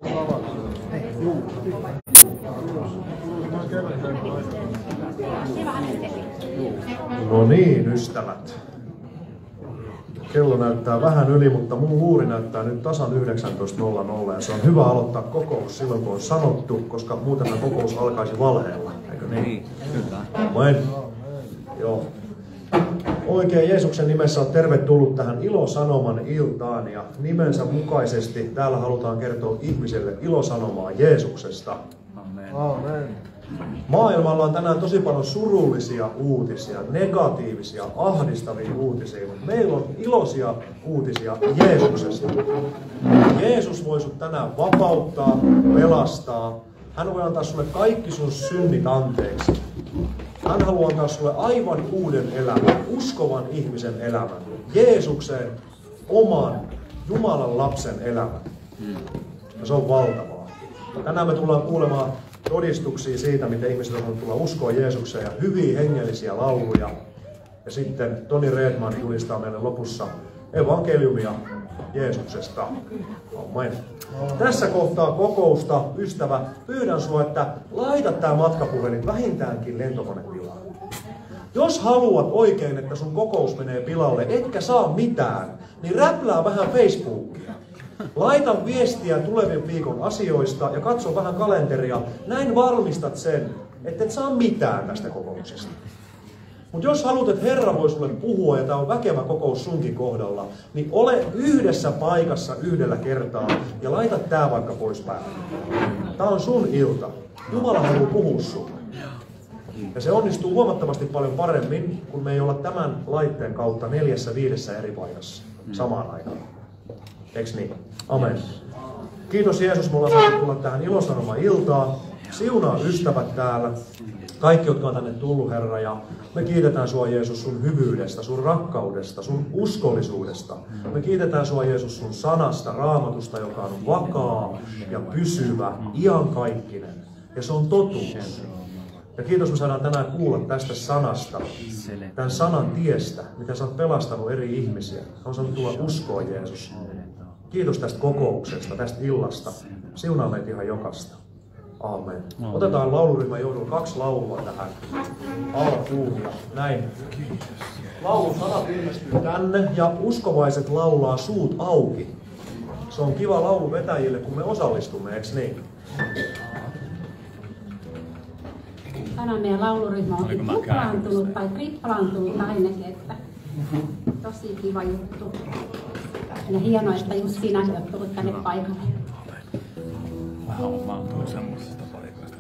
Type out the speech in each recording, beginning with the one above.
No niin, ystävät. Kello näyttää vähän yli, mutta mun luuri näyttää nyt tasan 19.00 ja se on hyvä aloittaa kokous silloin kun on sanottu, koska muuten tämä kokous alkaisi valheella, eikö niin? Kyllä. Amen. Joo. Oikein Jeesuksen nimessä on tervetullut tähän ilosanoman iltaan ja nimensä mukaisesti täällä halutaan kertoa ihmiselle ilosanomaa Jeesuksesta. Amen. Amen. Maailmalla on tänään tosi paljon surullisia uutisia, negatiivisia, ahdistavia uutisia, mutta meillä on iloisia uutisia Jeesuksesta. Jeesus voi sut tänään vapauttaa, pelastaa. Hän voi antaa sulle kaikki sun synnit anteeksi. Hän haluaa antaa sulle aivan uuden elämän, uskovan ihmisen elämän. Jeesuksen oman Jumalan lapsen elämän. Ja se on valtavaa. Tänään me tullaan kuulemaan todistuksia siitä, miten ihmiset on tulla uskoa Jeesukseen ja hyviä hengellisiä lauluja. Ja sitten Toni Redman julistaa meille lopussa evankeliumia Jeesuksesta. Amen. Tässä kohtaa kokousta, ystävä, pyydän sinua, että laita tämä matkapuhelin vähintäänkin lentokonetilaan. Jos haluat oikein, että sun kokous menee pilalle, etkä saa mitään, niin räplää vähän Facebookia. Laita viestiä tulevien viikon asioista ja katso vähän kalenteria. Näin varmistat sen, että et saa mitään tästä kokouksesta. Mutta jos haluat, että Herra voi sulle puhua ja tämä on väkevä kokous sunkin kohdalla, niin ole yhdessä paikassa yhdellä kertaa ja laita tää vaikka pois päältä. Tää on sun ilta. Jumala haluaa puhua sulle. Ja se onnistuu huomattavasti paljon paremmin, kun me ei olla tämän laitteen kautta 4-5 eri paikassa samaan aikaan. Eiks niin? Amen. Kiitos Jeesus, me ollaan saatu tulla tähän ilosanoma-iltaan. Siunaa ystävät täällä. Kaikki, jotka on tänne tullut, Herra, ja me kiitetään sua, Jeesus, sun hyvyydestä, sun rakkaudesta, sun uskollisuudesta. Me kiitetään sua, Jeesus, sun sanasta, Raamatusta, joka on vakaa ja pysyvä, iankaikkinen. Ja se on totuus. Ja kiitos, me saadaan tänään kuulla tästä sanasta, tämän sanan tiestä, mitä sä oot pelastanut eri ihmisiä. On saanut tulla uskoa, Jeesus. Kiitos tästä kokouksesta, tästä illasta. Siunaa meitä ihan jokasta. Amen. Otetaan lauluryhmän johdolla 2 laulua tähän alkuun ja näin. Laulun sanat ilmestyy tänne ja uskovaiset laulaa suut auki. Se on kiva laulu vetäjille, kun me osallistumme, eikö niin? Tänään meidän lauluryhmä on tuplaantunut tai triplaantunut ainakin, että tosi kiva juttu. Ja hienoa, että just sinä olet tullut tänne paikalle. Mä oon tullut semmoisesta paikasta.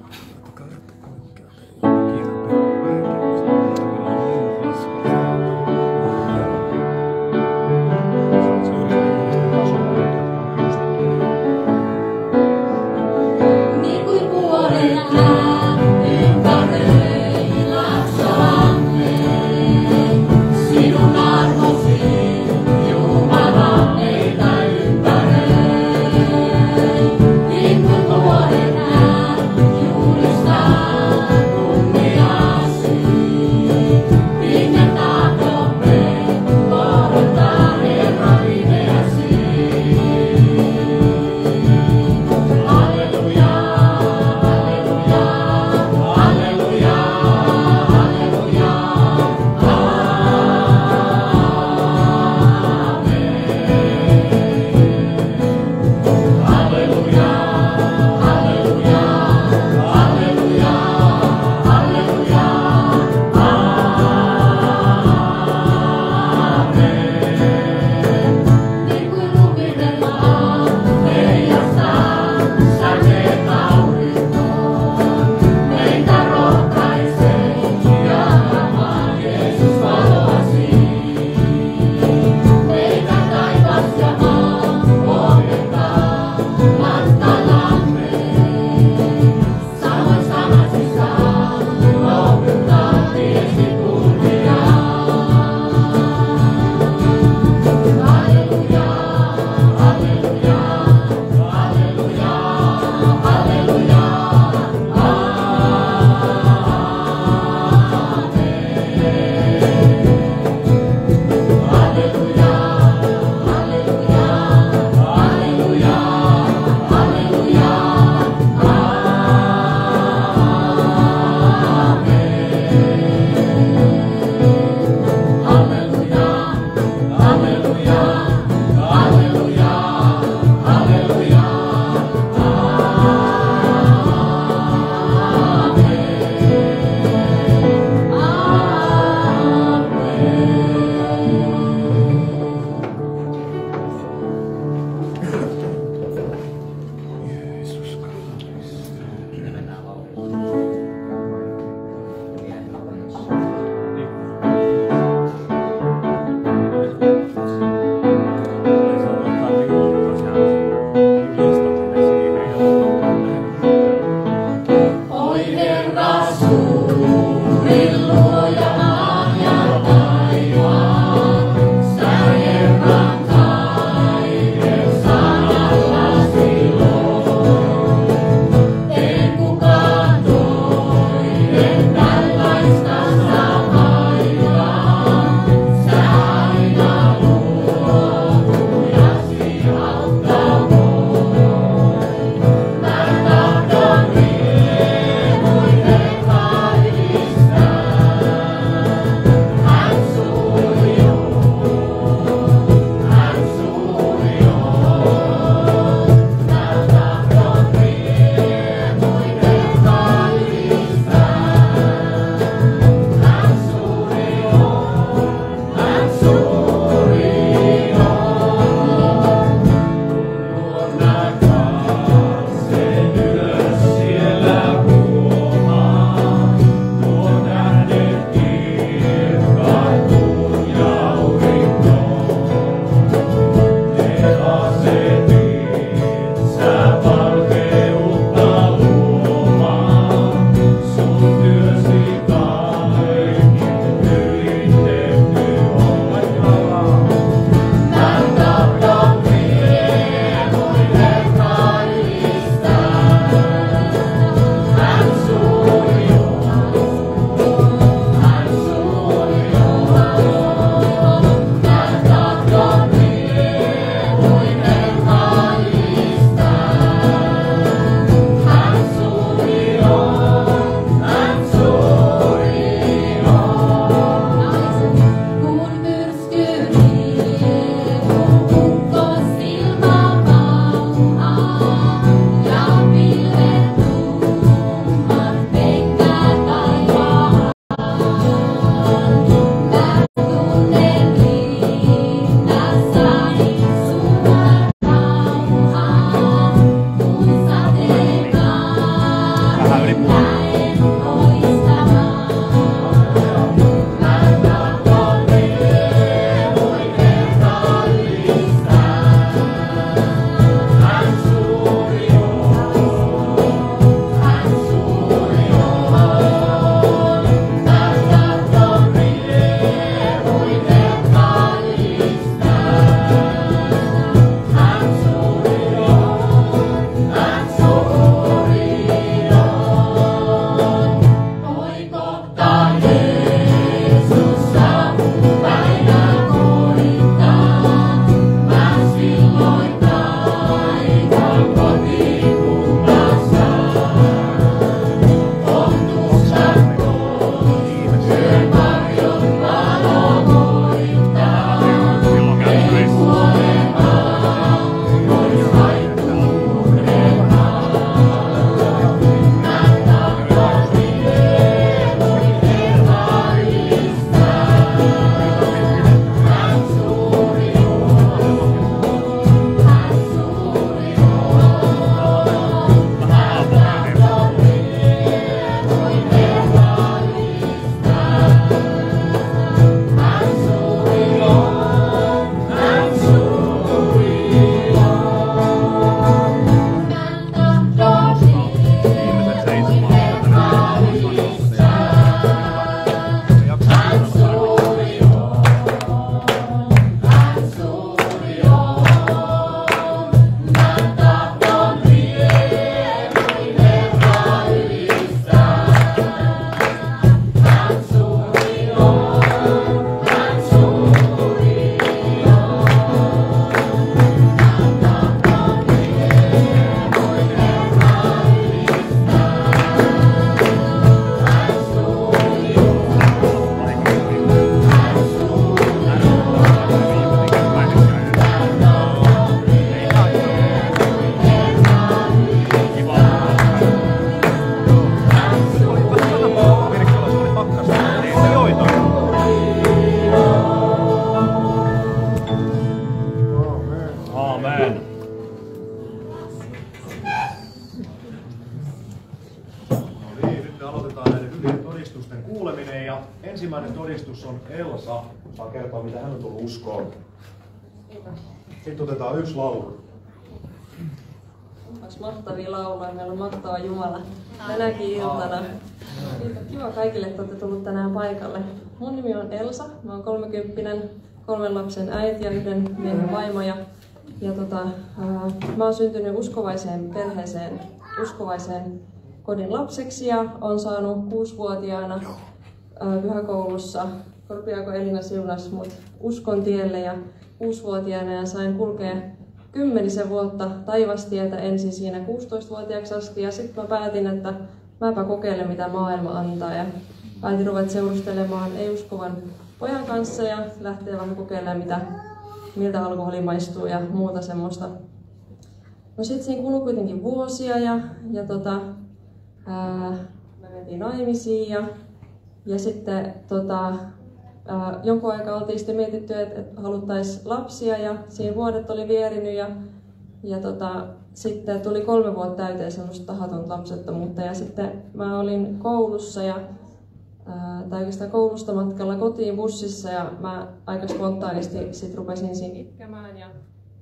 Hallelujah. Ja ensimmäinen todistus on Elsa. Saa kertoa, mitä hän on tullut uskoon. Sitten otetaan yksi laulu. Onpas mahtavia lauluja. Meillä on mahtava Jumala tänäkin iltana. Kiva kaikille, että olette tullut tänään paikalle. Mun nimi on Elsa. Mä oon 30, 3 lapsen äiti ja 1 miehen vaimo. Mä oon syntynyt uskovaiseen perheeseen, uskovaiseen kodin lapseksi ja on saanut 6-vuotiaana pyhäkoulussa. Korpiako Elina siunas mut uskon tielle ja 6-vuotiaana ja sain kulkea 10 vuotta taivastietä ensin siinä 16-vuotiaaksi asti ja sitten mä päätin, että mäpä kokeilen mitä maailma antaa ja päätin ruveta seurustelemaan ei-uskovan pojan kanssa ja lähteä vähän kokeilemaan miltä alkoholi maistuu ja muuta semmoista. No sit siinä kului kuitenkin vuosia ja me mentiin naimisiin ja sitten jonkun aikaa oltiin sitten mietitty, että haluttaisiin lapsia ja siinä vuodet oli vierinyt ja sitten tuli 3 vuotta täyteen semmoista tahatonta lapsettomuutta ja sitten mä olin koulussa tai oikeastaan koulusta matkalla kotiin bussissa ja mä aika spontaanisti sit rupesin siinä itkemään ja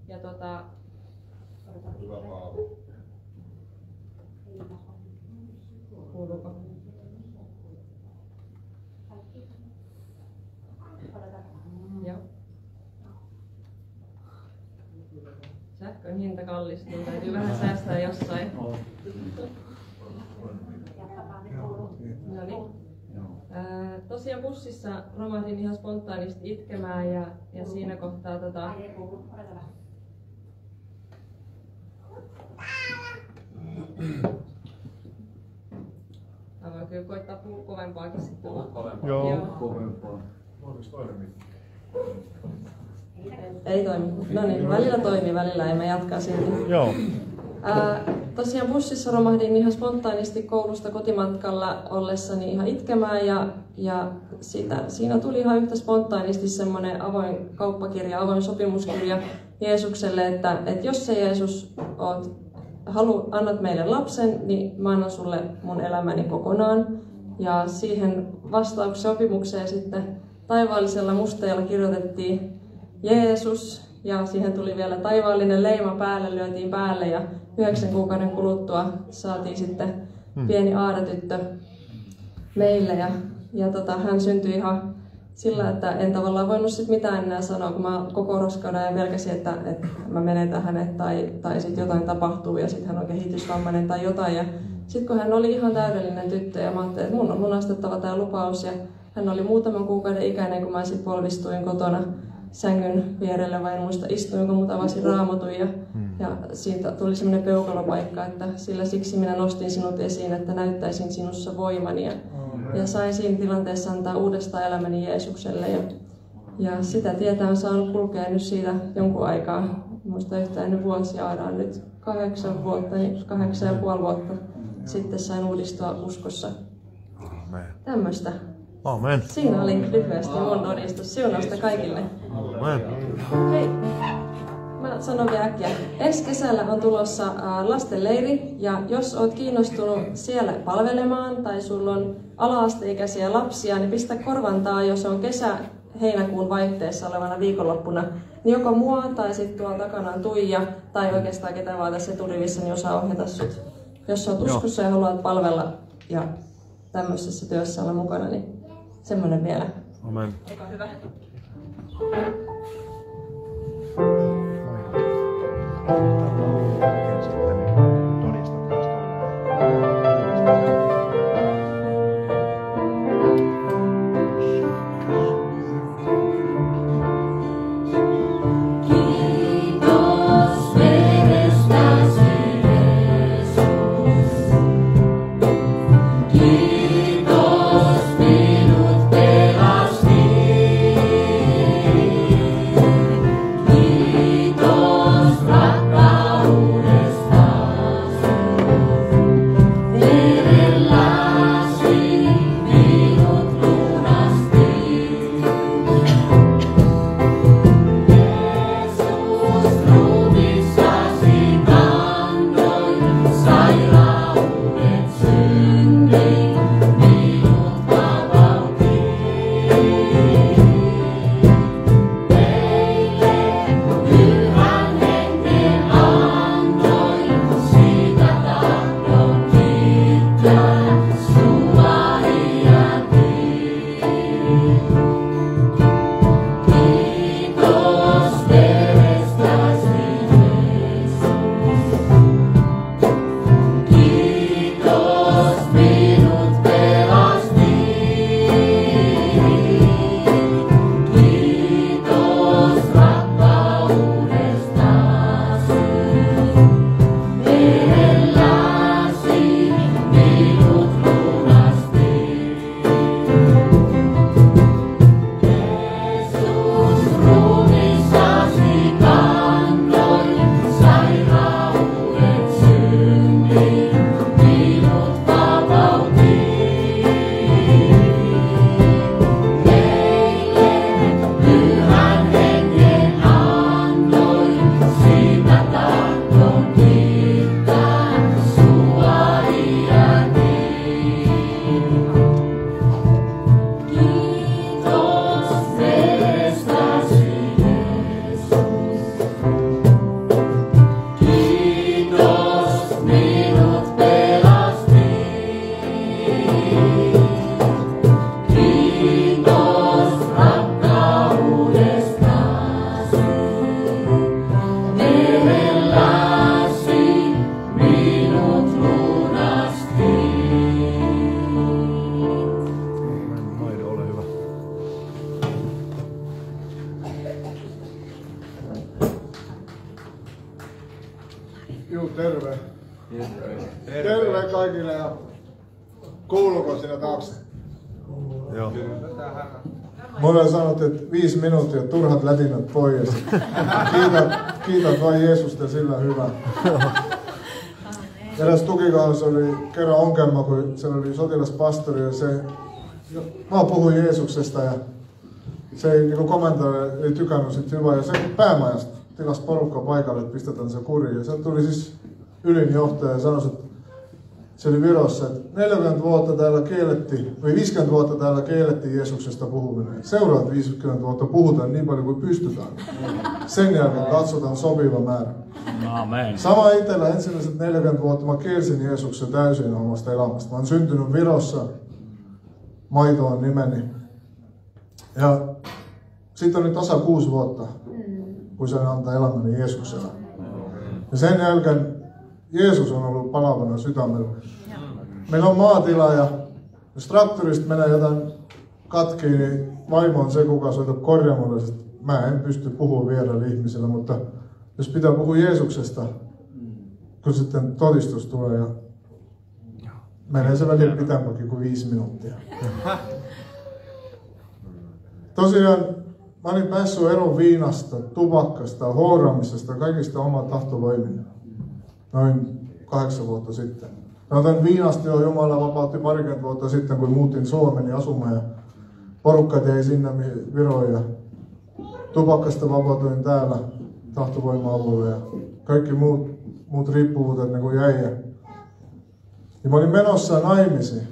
kuuluuko? Joo. Sähkön hinta kallistuu, täytyy vähän säästää jossain. No niin. Tosiaan bussissa romahdin ihan spontaanisti itkemään ja siinä kohtaa mä voin kyllä koittaa puhua kovempaakin sitten. Joo, kovempaa. Ei toimi. No niin, välillä toimii, välillä ei. Mä jatkaa silti. Joo. Tosiaan bussissa romahdin ihan spontaanisti koulusta kotimatkalla ollessani ihan itkemään ja siinä tuli ihan yhtä spontaanisti semmoinen avoin kauppakirja, avoin sopimuskirja Jeesukselle, että jos sä Jeesus annat meille lapsen, niin mä annan sulle mun elämäni kokonaan. Ja siihen vastaussopimukseen sitten taivaallisella musteella kirjoitettiin Jeesus ja siihen tuli vielä taivaallinen leima päälle, lyötiin päälle ja 9 kuukauden kuluttua saatiin sitten pieni aadatyttö meille ja hän syntyi ihan sillä, että en tavallaan voinut sit mitään enää sanoa, kun mä koko raskauden ajan pelkäsin, että mä menetän hänet tai sitten jotain tapahtuu ja sitten hän on kehitysvammainen tai jotain. Ja sitten kun hän oli ihan täydellinen tyttö ja mä ajattelin, että mun on lunastettava tämä lupaus ja hän oli muutaman kuukauden ikäinen, kun mä sitten polvistuin kotona sängyn vierelle, vai en muista istuinko, mutta avasin Raamatun ja siitä tuli semmoinen peukalopaikka, että siksi minä nostin sinut esiin, että näyttäisin sinussa voimani ja sain siinä tilanteessa antaa uudestaan elämäni Jeesukselle ja sitä tietä on saanut kulkea nyt siitä jonkun aikaa, muista yhtään ennen vuosia aidaan nyt 8 vuotta, niin 8,5 vuotta sitten sain uudistua uskossa. Tämmöistä. Amen. Siinä oli lyhyesti mun todistus. Siunausta kaikille. Amen. Hei, mä sanon vielä äkkiä. Ensi kesällä on tulossa lastenleiri ja jos oot kiinnostunut siellä palvelemaan tai sulla on ala-asteikäisiä lapsia, niin pistä korvantaa, jos on heinäkuun vaihteessa olevana viikonloppuna, niin joko mua tai sitten tuolla takana on Tuija tai oikeastaan ketä vaan tässä eturivissä, niin osaa ohjata sut. Jos oot uskossa ja haluat palvella ja tämmöisessä työssä olla mukana, niin semmoinen vielä. Amen. Olkaa hyvä. Kiitos, rakkaus. Terve kaikille ja kuuluuko sinä taakse? Joo. Mulle sanottu, että 5 minuuttia turhat lätinät pois. Kiität vain Jeesusta, sillä hyvä. Eräs tukikaudessa oli kerran ongelma, kun siellä oli sotilaspastori ja mä puhuin Jeesuksesta ja se ei niin komentaja ei tykännyt sit hyvää ja se päämajasta tilasi porukka paikalle, että pistetään se kuriin. Ja sieltä tuli siis ylinjohtaja ja sanoi, että se oli Virossa, että 40 vuotta täällä kiellettiin, vai 50 vuotta täällä kiellettiin Jeesuksesta puhuminen. Seuraavat 50 vuotta puhutaan niin paljon kuin pystytään. Sen jälkeen katsotaan sopiva määrä. Amen. Sama itsellä ensimmäiset 40 vuotta mä kielsin Jeesuksen täysin omasta elämästä. Mä oon syntynyt Virossa, Maito on nimeni. Ja siitä on nyt tasa 6 vuotta, kun sain antaa elämäni Jeesuksella. Ja sen jälkeen Jeesus on ollut palavana sydämellä. Meillä on maatila ja jos traktorista menee jotain katkiin, niin vaimo on se, kuka soita korjaamolle. Mä en pysty puhumaan vieraille ihmisille, mutta jos pitää puhua Jeesuksesta, kun sitten todistus tulee ja menee se välillä pitempäkin kuin 5 minuuttia. Tosiaan mä olin päässyt eroon viinasta, tupakkasta, houraamisesta, kaikista omaa tahtovoimina. Noin 8 vuotta sitten. Tämän viinasta jo Jumala vapautti parikymmentä vuotta sitten, kun muutin Suomeen asumaan ja porukka jäi sinne Viroon ja tupakkasta vapautuin täällä tahtovoima-alueella ja kaikki muut riippuvuudet niin kuin jäi. Ja mä olin menossa naimisiin.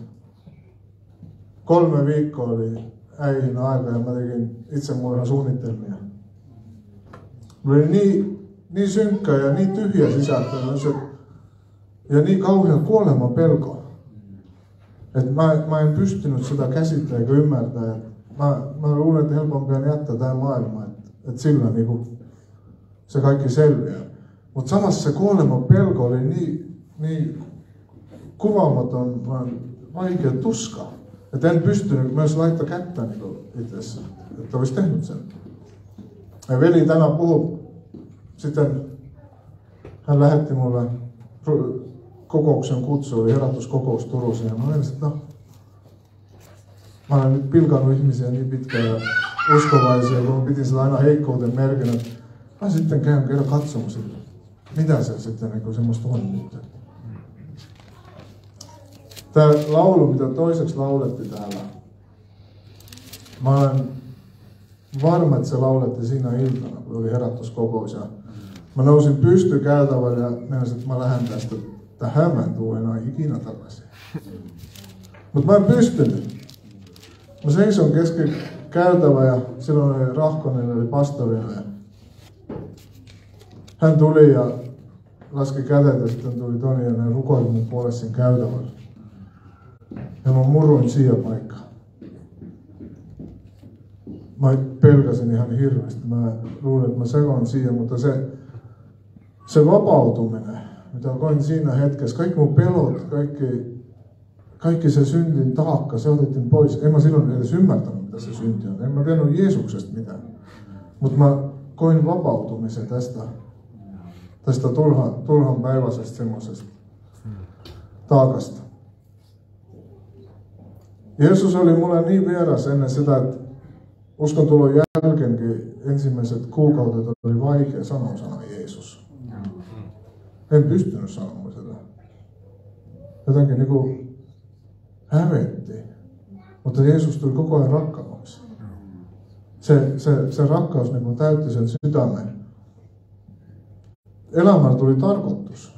3 viikkoa oli äihin aika ja mä tekin itsemurhan suunnitelmia. Mä olin niin synkkä ja niin tyhjä sisältö ja niin kauhean kuoleman pelko, että mä en pystynyt sitä käsittää eikä ymmärtää. Mä luulen, että helpompi on jättää tämä maailma, että sillä niinku se kaikki selviää. Mutta samassa se kuoleman pelko oli niin kuvaamaton, vaikea tuska, että en pystynyt myös laittaa kättä niinku itsessä, että olisi tehnyt sen. Ja veli tänään puhui, sitten hän lähetti mulle kokouksen kutsu, oli herätyskokous Turussa, ja mä olin, että mä olen nyt pilkannut ihmisiä niin pitkään ja uskovaisia, kun piti sitä aina heikkouden merkinä. Mä sitten käyn kerran katsomassa, mitä se sitten niin semmoista on nyt. Tää laulu, mitä toiseksi laulettiin täällä, mä olen varma, että se laulettiin siinä iltana, kun oli herätyskokous. Mä nousin pystykäytävälle ja menisin, että mä lähden tästä tähän, mä en tuu enää ikinä takaisin. Mutta mä en pystynyt. Mä seison kesken käytävä ja silloin oli Rahkonen, eli pastorina. Hän tuli ja laski kädet ja sitten tuli Toni ja ne rukoili mun puolesta sen käytävällä. Ja mä murruin siihen paikkaan. Mä pelkäsin ihan hirveästi. Mä luulin, että mä sekoan siihen, mutta se vapautuminen, mitä koin siinä hetkessä, kaikki mun pelot, kaikki se syntin taakka, se otettiin pois. En mä silloin edes ymmärtänyt, mitä se synti on. En mä tiennyt Jeesuksesta mitään. Mutta mä koin vapautumisen tästä turhan päiväisestä semmoisesta taakasta. Jeesus oli mulle niin vieras ennen sitä, että uskontulon jälkeenkin ensimmäiset kuukaudet oli vaikea sanoa sana Jeesus. En pystynyt sanomaan sitä. Jotenkin niinku hävetti. Mutta Jeesus tuli koko ajan rakkaavaksi. Se rakkaus niinku täytti sen sydämen. Elämällä tuli tarkoitus.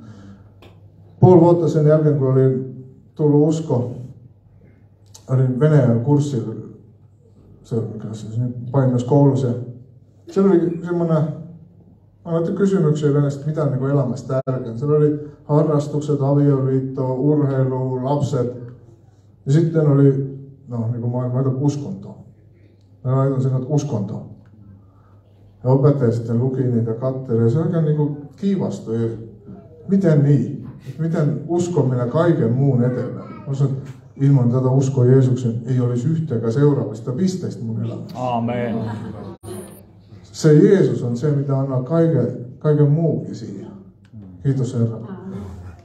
5 vuotta sen jälkeen, kun olin tullut usko, olin Venäjän kurssilla, se paimennuskoulussa. Siellä oli semmoinen, aloitti kysymyksiä yleensä, mitä on niin elämässä tärkeää. Siellä oli harrastukset, avioliitto, urheilu, lapset. Ja sitten oli, niin kuin mä laitan uskontoa. Mä laitan sen, että uskontoa. Ja opettaja sitten luki niitä katteli ja se oikein niin kiivastui. Miten niin? Miten uskominen kaiken muun eteenpäin? Ilman tätä uskoa Jeesuksen ei olisi yhtäkään seuraavista pisteistä mun elämässä. Amen. Se Jeesus on se, mitä antaa kaiken muukin siihen. Kiitos Herra.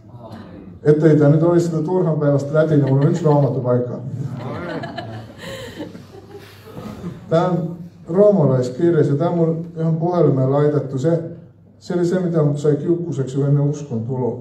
Ettei tämä nyt olisi sitä turhan päivästä rätinä, mulla on yksi raamattupaikka. Tämä on roomalaiskirjas ja tämä on mun ihan puhelimeen laitettu. Se oli se, mitä mut sai kiukkuseksi jo ennen uskon tuloa.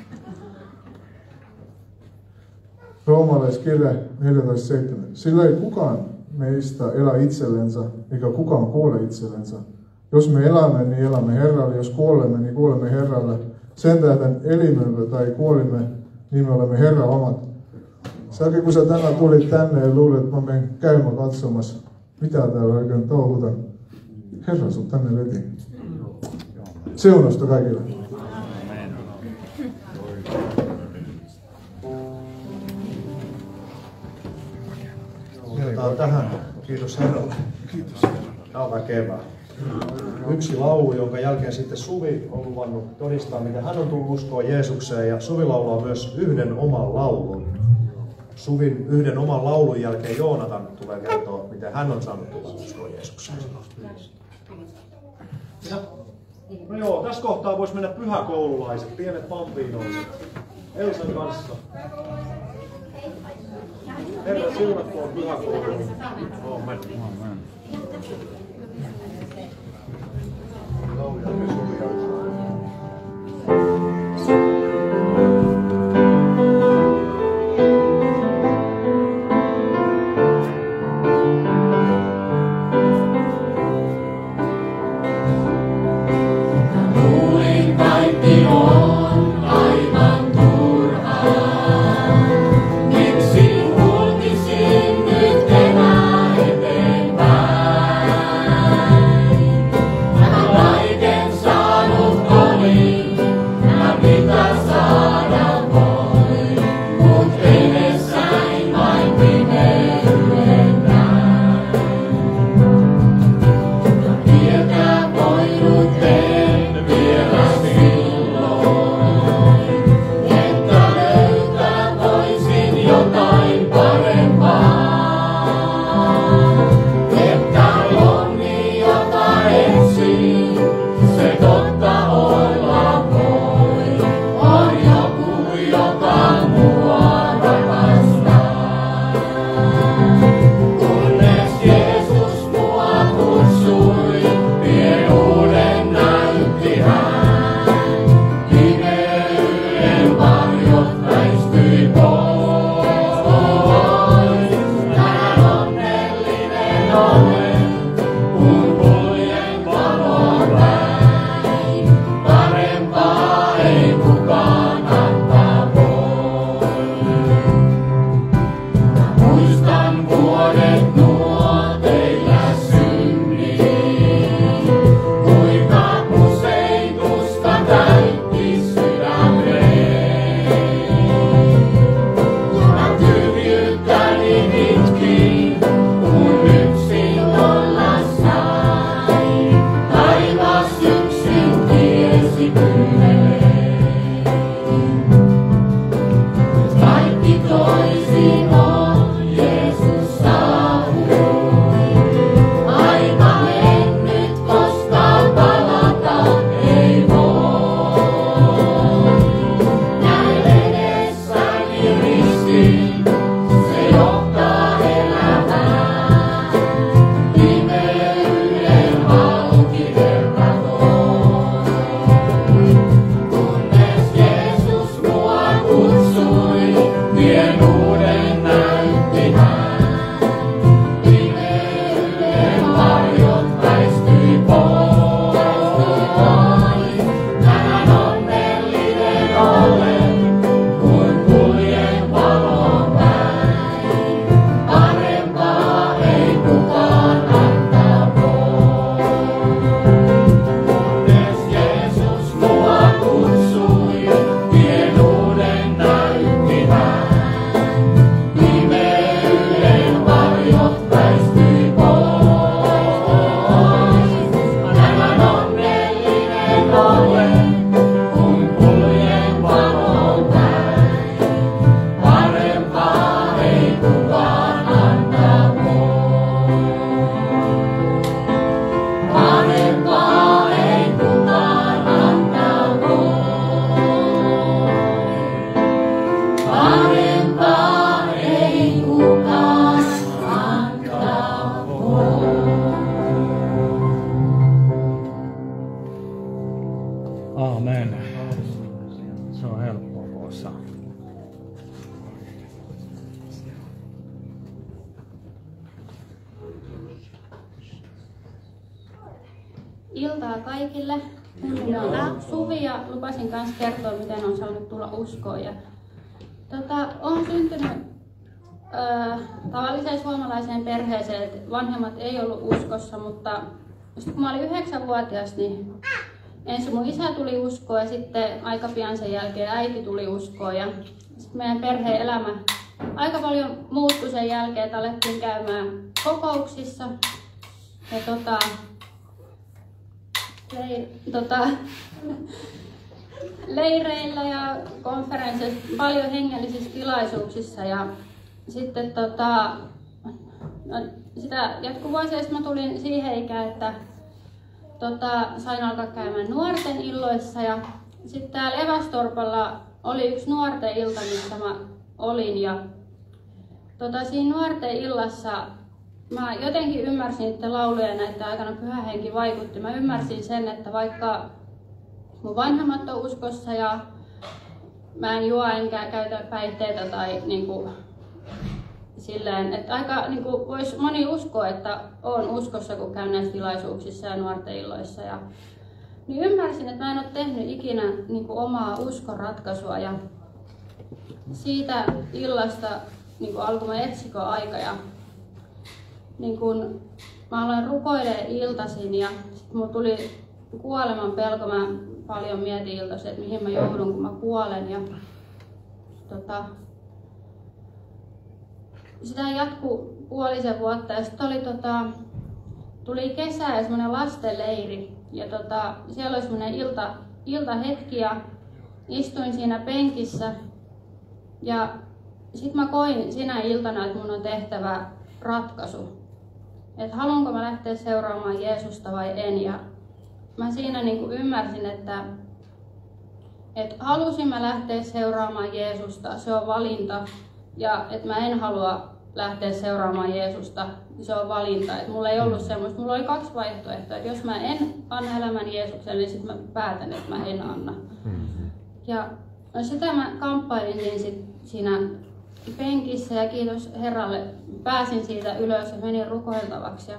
Roomalaiskirja 14.7. Sillä ei kukaan meistä elä itsellensä, eikä kukaan kuole itsellensä. Jos me elämme, niin elämme Herralle. Jos kuolemme, niin kuolemme Herralle. Sen tähden elimme tai kuolimme, niin me olemme Herran omat. Säkin kun sä tänään tulit tänne ja luulit, että mä menen käymään katsomassa, mitä täällä oikein touhutaan. Herra sut tänne veti. Siunausta kaikille. Otetaan tähän. Kiitos Herralle. Kiitos. Tämä on väkevää. Yksi laulu, jonka jälkeen sitten Suvi on luvannut todistaa, miten hän on tullut uskoon Jeesukseen. Ja Suvi laulaa myös yhden oman laulun. Suvin yhden oman laulun jälkeen Joonatan tulee kertoa, miten hän on saanut tulla uskoon Jeesukseen. No joo, tässä kohtaa voisi mennä pyhäkoululaiset, pienet pampiinoiset, Elsan kanssa. Herra siunatkoon pyhäkouluun. Amen. Saanut iltaa kaikille. Mun nimi on Suvi ja lupasin kanssa kertoa, miten on saanut tulla uskoon. Olen syntynyt tavalliseen suomalaiseen perheeseen, että vanhemmat ei ollut uskossa, mutta sitten kun mä olin 9-vuotias, niin ensin mun isä tuli uskoon ja sitten aika pian sen jälkeen äiti tuli uskoon. Ja sitten meidän perheen elämä aika paljon muuttui sen jälkeen, että alettiin käymään kokouksissa ja leireillä ja konferensseissa, paljon hengellisissä tilaisuuksissa. Ja sitten sitä jatkuvuosia mä tulin siihen ikään, että sain alkaa käymään nuorten illoissa. Ja sitten täällä Evästorpalla oli yksi nuorten ilta, missä mä olin. Ja siinä nuorten illassa mä jotenkin ymmärsin, että lauluja näiden aikana Pyhä Henki vaikutti. Mä ymmärsin sen, että vaikka mun vanhemmat on uskossa ja mä en juo enkä käytä päihteitä tai niinku silleen, että aika niinku vois moni uskoa, että on uskossa, kun käyn näissä tilaisuuksissa ja nuorten illoissa. Niin ymmärsin, että mä en ole tehnyt ikinä niinku omaa uskon ratkaisua ja siitä illasta niinku alkoi mun etsikkoaika ja niin kun mä aloin rukoilemaan iltaisin ja sit mulla tuli kuoleman pelko. Mä paljon mietin iltaisin, että mihin mä joudun, kun mä kuolen. Ja sitä jatkui puolisen vuotta ja sitten tuli kesä ja semmoinen lastenleiri. Ja siellä oli semmoinen iltahetki ja istuin siinä penkissä. Ja sitten mä koin sinä iltana, että mun on tehtävä ratkaisu. Että haluanko mä lähteä seuraamaan Jeesusta vai en. Ja mä siinä niinku ymmärsin, että halusin mä lähteä seuraamaan Jeesusta, se on valinta. Ja että mä en halua lähteä seuraamaan Jeesusta, se on valinta. Et mulla ei ollut semmoista, mulla oli 2 vaihtoehtoa. Että jos mä en anna elämän Jeesukselle, niin sit mä päätän, että mä en anna. Ja sitä mä kamppailin sit siinä penkissä ja kiitos Herralle pääsin siitä ylös ja menin rukoiltavaksi. Ja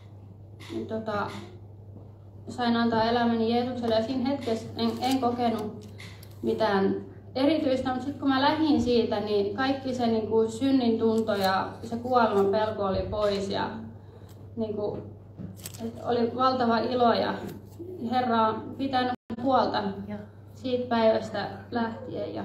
sain antaa elämäni Jeesukselle ja siinä hetkessä en kokenut mitään erityistä, mutta sitten kun mä lähdin siitä, niin kaikki se niin kuin synnin tunto ja se kuoleman pelko oli pois ja niin kuin, oli valtava ilo ja Herra on pitänyt huolta siitä päivästä lähtien.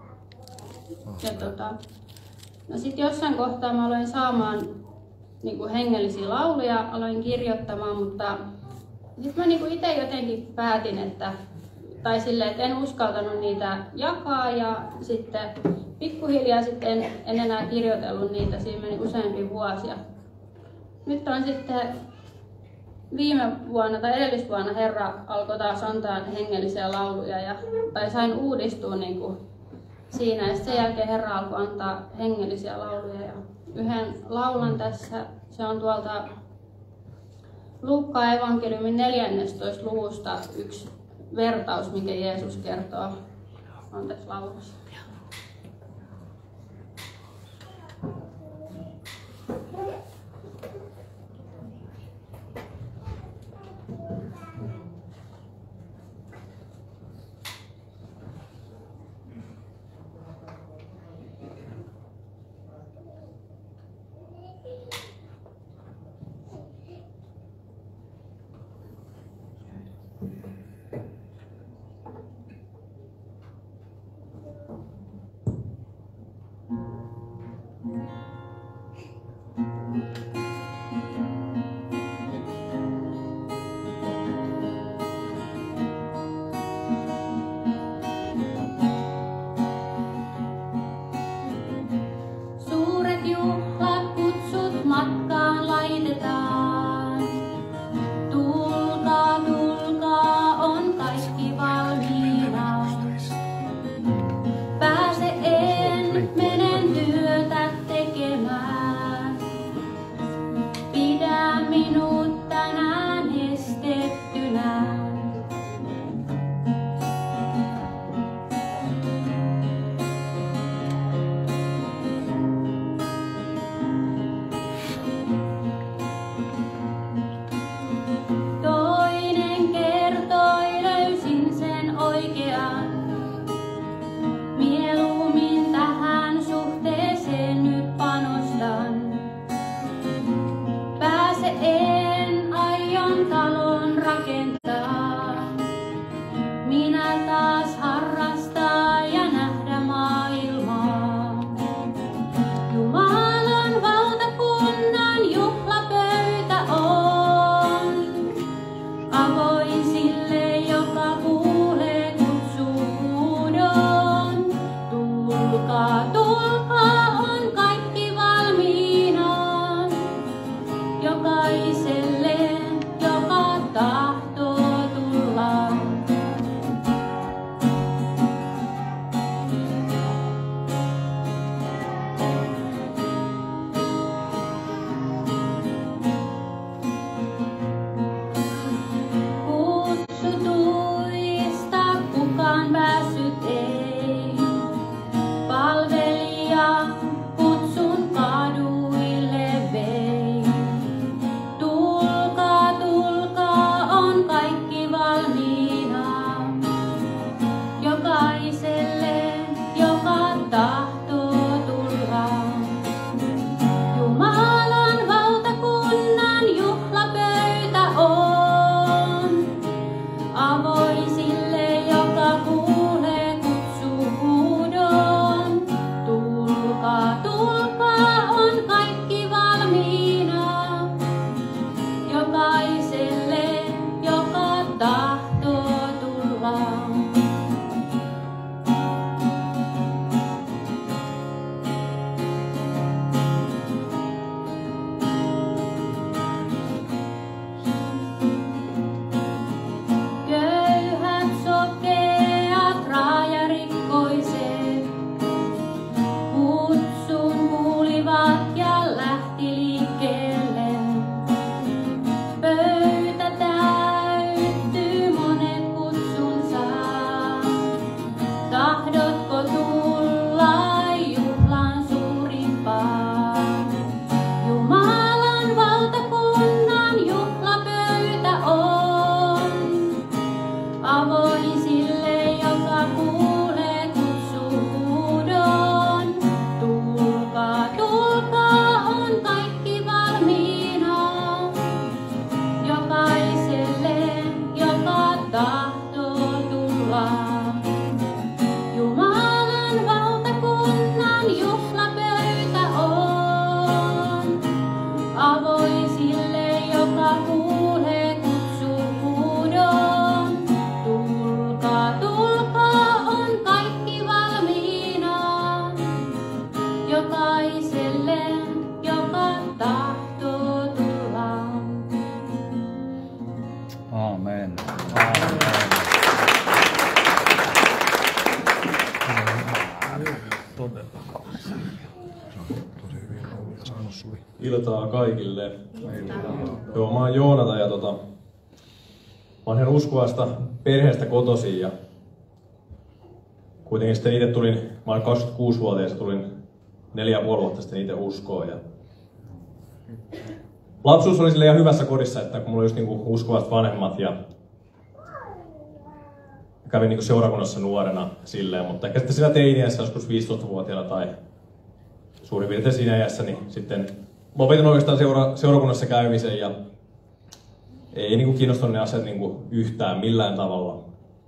No sitten jossain kohtaa mä aloin saamaan niin kuin hengellisiä lauluja, aloin kirjoittamaan, mutta sitten mä niin kuin itse jotenkin päätin, tai silleen, että en uskaltanut niitä jakaa ja sitten pikkuhiljaa sitten en enää kirjoitellut niitä, siinä meni useampia vuosia. Nyt on sitten viime vuonna tai edellisvuonna Herra alkoi taas antaa hengellisiä lauluja tai sain uudistua niin kuin siinä ja sen jälkeen Herra alkoi antaa hengellisiä lauluja ja yhden laulan tässä, se on tuolta Luukkaan evankeliumin 14. luvusta yksi vertaus, minkä Jeesus kertoo on tässä laulussa. Iltaa kaikille. Joo, mä oon Joonata ja mä oon ihan uskovasta perheestä kotoisin ja kuitenkin sitten itse tulin, mä olin 26-vuotias ja tulin 4,5 vuotta sitten itse uskoon. Ja lapsuus oli silleen ihan hyvässä kodissa, että kun mulla oli just niinku uskovaiset vanhemmat ja kävin niinku seurakunnassa nuorena silleen, mutta ehkä sitten siinä teiniässä joskus 15-vuotiaana tai suurin piirtein siinä iässä, niin sitten lopetin oikeastaan seurakunnassa käymisen ja ei niinku kiinnostanut ne asiat niinku yhtään millään tavalla.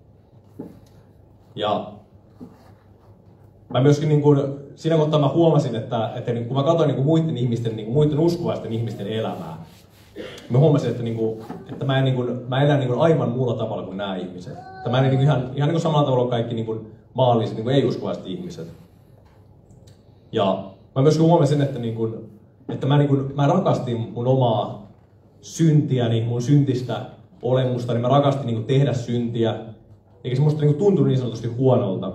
Ja mä myöskin niinku, siinä kohtaa mä huomasin, että kun mä katsoin niinku muiden ihmisten, niinku muiden uskovaisten ihmisten elämää, mä huomasin, että mä elän niinku aivan muulla tavalla kuin nämä ihmiset. Että mä en niinku ihan niinku samalla tavalla kuin kaikki niinku maalliset, niinku ei-uskovaiset ihmiset. Ja mä myöskin huomasin, että mä rakastin mun omaa syntiäni, mun syntistä olemusta, niin mä rakastin niinku tehdä syntiä, eikä se musta niinku tuntunut niin sanotusti huonolta.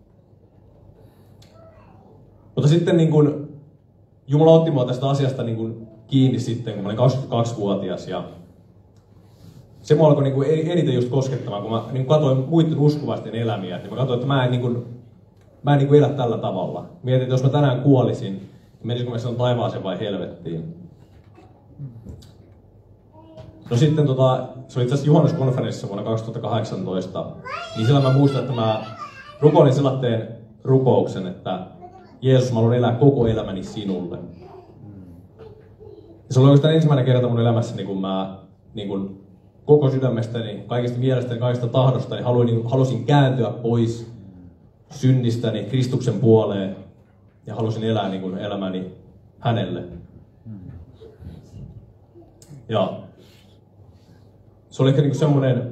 Mutta sitten Jumala otti mua tästä asiasta kiinni sitten, kun mä olin 22-vuotias. Ja se mua alkoi eniten just koskettamaan, kun mä katsoin muiden uskovaisten elämiä. Että mä katsoin, että mä en elä tällä tavalla. Mietin, että jos mä tänään kuolisin, niin menisikö mä silloin taivaaseen vai helvettiin. No sitten se oli itse asiassa juhannuskonferenssissa vuonna 2018. Niin siellä mä muistan, että mä rukoilin sellaisen rukouksen, että Jeesus, mä haluan elää koko elämäni sinulle. Ja se oli oikeastaan ensimmäinen kerta mun elämässäni, kun mä koko sydämestäni, kaikista mielestäni, kaikista tahdostani halusin kääntyä pois synnistäni Kristuksen puoleen ja halusin elää elämäni hänelle. Ja se oli ehkä semmoinen,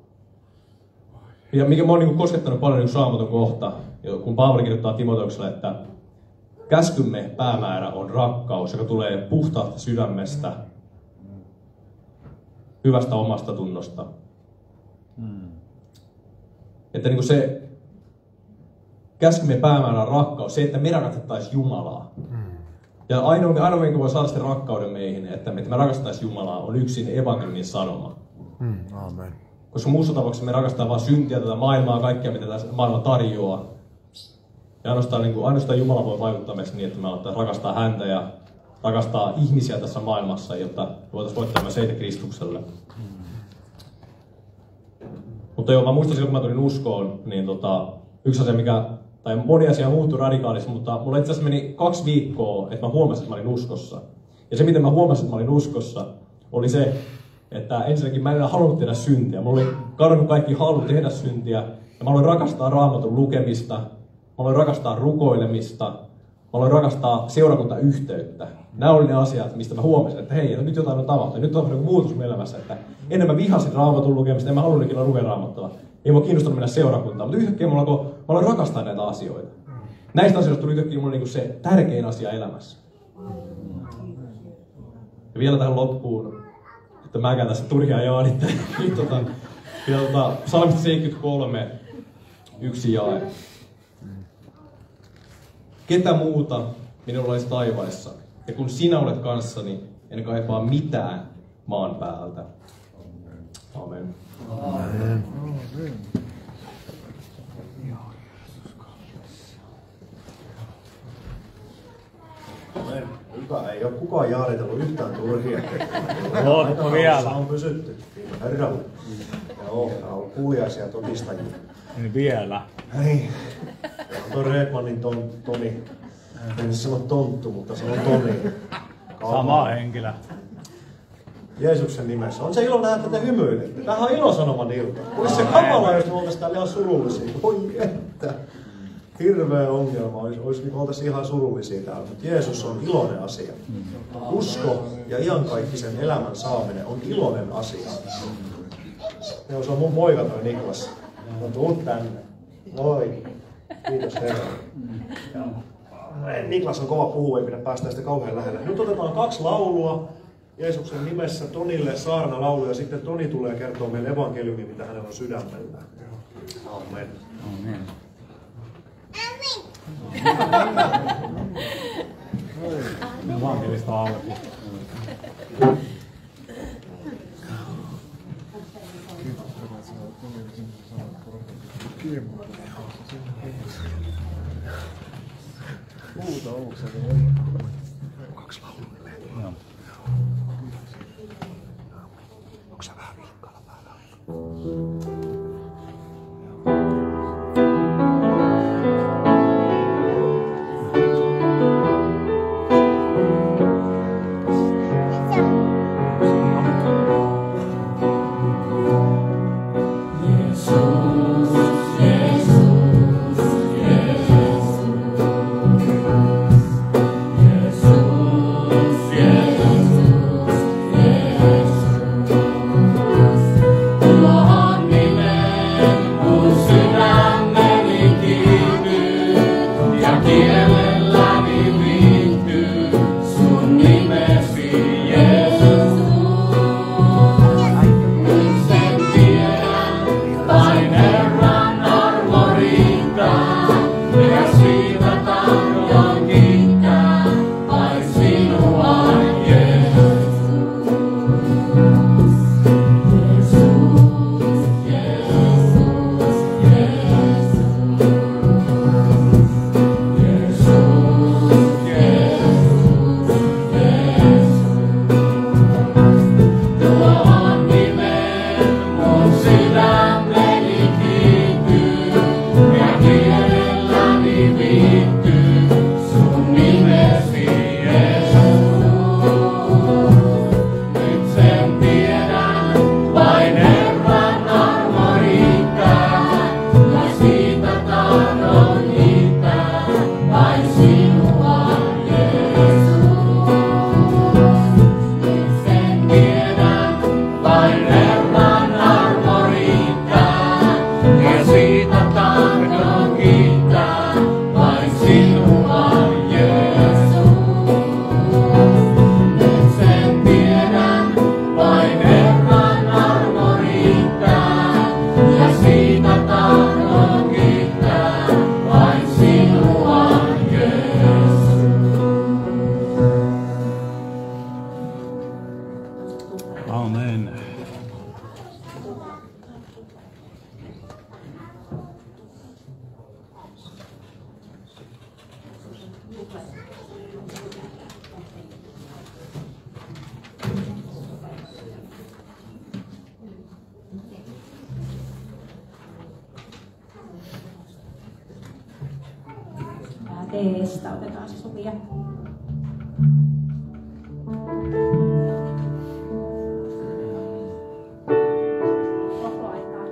ja mikä mä oon koskettanut paljon Raamatun kohta, kun Paavali kirjoittaa Timoteukselle, että käskymme päämäärä on rakkaus, joka tulee puhtaasta sydämestä, hyvästä omasta tunnosta. Että se käskymme päämäärä on rakkaus, se, että me rakastettaisiin Jumalaa. Ja ainoa minkä voi saada sitten rakkauden meihin, että me rakastaisiin Jumalaa, on yksin evankeliumin sanoma. Amen. Koska muussa tapauksessa me rakastetaan vain syntiä, tätä maailmaa, kaikkea mitä tämä maailma tarjoaa. Ja ainoastaan Jumala voi vaikuttaa meissä niin, että me aletaan rakastaa häntä ja rakastaa ihmisiä tässä maailmassa, jotta voitaisiin voittaa myös heitä Kristukselle. Mutta joo, mä muistan silloin, kun mä tulin uskoon, niin yksi asia, tai moni asia muuttui radikaalisti, mutta mulla itse asiassa meni 2 viikkoa, että mä huomasin, että mä olin uskossa. Ja se, miten mä huomasin, että mä olin uskossa, oli se, että ensinnäkin mä en enää halunnut tehdä syntiä. Mulla oli kadonnut kaikki halu tehdä syntiä. Ja mä aloin rakastaa Raamatun lukemista. Mä aloin rakastaa rukoilemista. Mä aloin rakastaa seurakuntayhteyttä. Nämä oli ne asiat, mistä mä huomasin, että hei, nyt jotain on tapahtunut. Nyt on muutos mun elämässä, että ennen mä vihasin Raamatun lukemista, en mä halunnut ikinä lukea Raamattua. Ei mua kiinnostunut mennä seurakuntaan, mutta yhtäkkiä mä aloin rakastaa näitä asioita. Näistä asioista tuli yhtäkkiä mulle se tärkein asia elämässä. Ja vielä tähän loppuun, että mäkään tässä turhia jaanittelen. Psalmista 73, 1 jae. Ketä muuta minulla olisi taivaissa, ja kun sinä olet kanssani, en kaipaa mitään maan päältä. Amen. Amen. Amen. Hyvä, ei ole kukaan jaaritellut yhtään turhia. Ootko vielä? On pysytty. Kiitos herralle. Joo, tää on kuuliaisia todistajia. Niin vielä. Niin. Tuo Redmanin Toni. En sano tonttu, mutta se on Toni. Sama henkilö. Jeesuksen nimessä. On se ilo nähdä, että te hymyilette. Tämähän on ilosanoman ilta. Olisi se kamala, jos me oltaisiin täällä ihan surullisia. Voi että. Hirveä ongelma. Oltaisiin ihan surullisia täällä. Mutta Jeesus on iloinen asia. Usko ja iankaikkisen elämän saaminen on iloinen asia. Ja se on mun poika toi Niklas. No tuu tänne. Moi. Kiitos herra. Niklas on kova puhua, ei pidä päästä sitä kauhean lähelle. Nyt otetaan 2 laulua Jeesuksen nimessä Tonille saarnalaulu ja sitten Toni tulee kertoa meille evankeliumin, mitä hänellä on sydämellä. Amen. Amen. Amen. Evankelista alku. Kaksi laululle. Joo. Onko sä vähän vilkkaalla päällä? Amen. Teestä otetaan se suvia. Koko aikaa.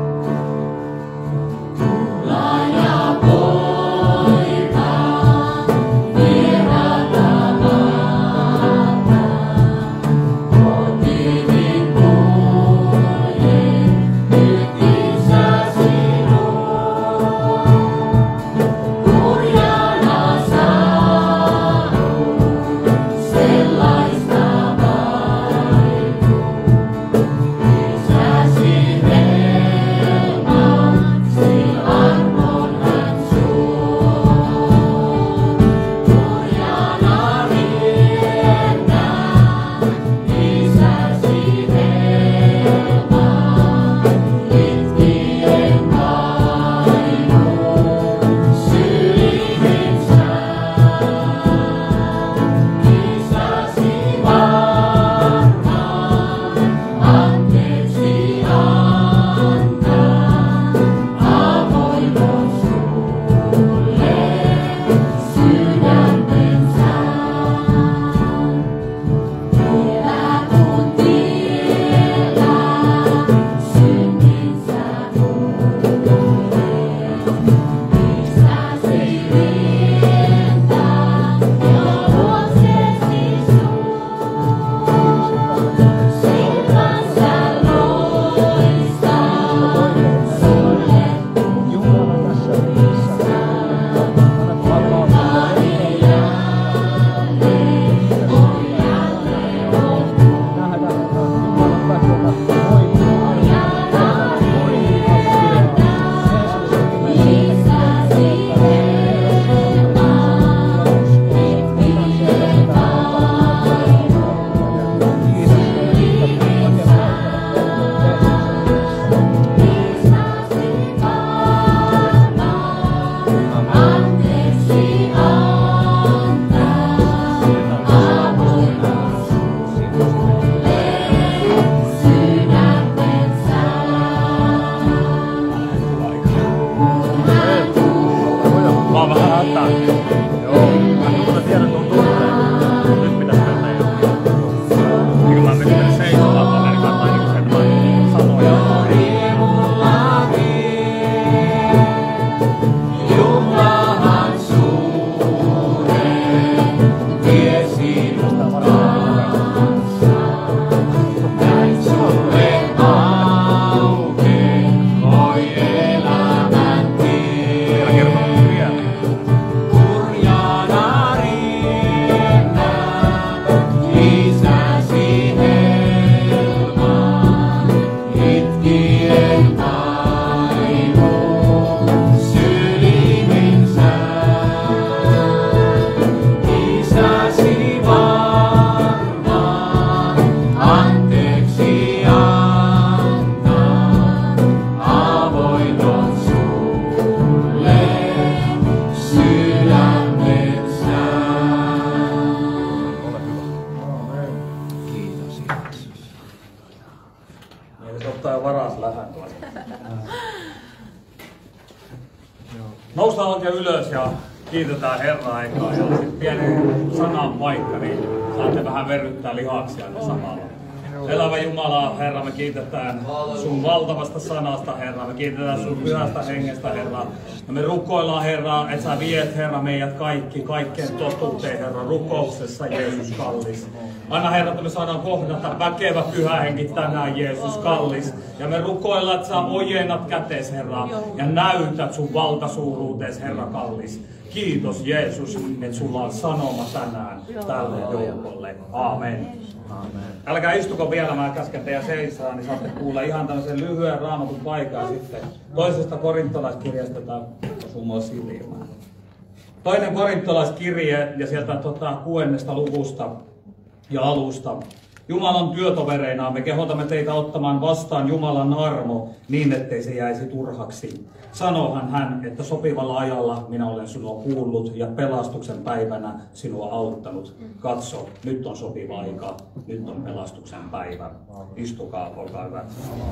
Poika on vähän hätää. Joo, mä tiedän tuon tunteen. Nyt pitäisi mennä jo. Eikö mä menin seisomaan paperin kanssa niin sen vai sanoja. Noustaan oikein ylös ja kiitetään Herraa ekaa. Ja sitten pieni sanan paikka, niin saatte vähän verryttää lihaksia samalla. Elävä Jumala, Herra, me kiitetään sun valtavasta sanasta, Herra. Me kiitetään sun pyhästä hengestä, Herra. Ja me rukoillaan, Herra, että sä viet, Herra, meidät kaikkeen totuuteen, Herra, rukouksessa, Jeesus kallis. Anna, Herra, että me saadaan kohdata väkevä pyhä henki tänään, Jeesus kallis. Ja me rukoillaan, että sä ojennat kätees, Herra, ja näytät sun valtasuuruutees, Herra kallis. Kiitos, Jeesus, että sulla on sanoma tänään tälle joukolle. Aamen. Älkää istuko vielä, mä käsken teidän seisaan, niin saatte kuulla ihan tämmöisen lyhyen raamatun paikan sitten toisesta korintolaiskirjasta, tai osuu mua silmään. Toinen korintolaiskirje ja sieltä 6. luvusta ja alusta. Jumalan työtovereina me kehotamme teitä ottamaan vastaan Jumalan armo niin, ettei se jäisi turhaksi. Sanohan hän, että sopivalla ajalla minä olen sinua kuullut ja pelastuksen päivänä sinua auttanut. Katso, nyt on sopiva aika, nyt on pelastuksen päivä. Istukaa, olkaa hyvät.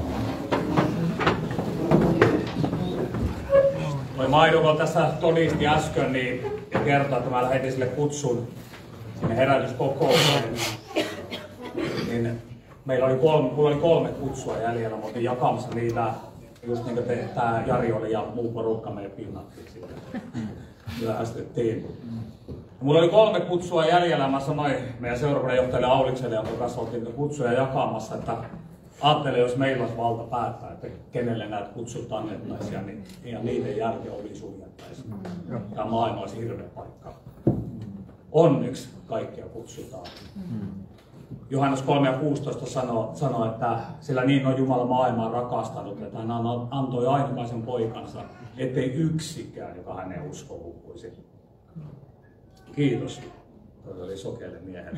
Toi Maidu, kun tässä todisti äsken, niin kertoo, että mä lähetin sille kutsun sinne herätyskokoukseen. Niin mulla oli 3 kutsua jäljellä, mutta jakamassa niitä, just niin kuin tää Jari oli ja muu porukka meidän pinnattiin sitten. Myöhästyttiin. Mulla oli 3 kutsua jäljellä, mä sanoin meidän seurakunnan Aulikselle, jonka kanssa oltiin niitä kutsuja jakamassa, että ajattele, jos meillä olisi valta päättää, että kenelle näitä kutsut annettaisiin, niin ihan niiden jälkeen ovi suljettaisiin. Tämä maailma olisi hirveä paikka. Onneksi kaikkia kutsutaan. Johannes 3:16 sanoo, että sillä niin on Jumala maailmaa rakastanut, että hän antoi ainokaisen poikansa, ettei yksikään, joka hänen uskoo hukkuisi. Kiitos. Tuo oli sokeelle miehelle.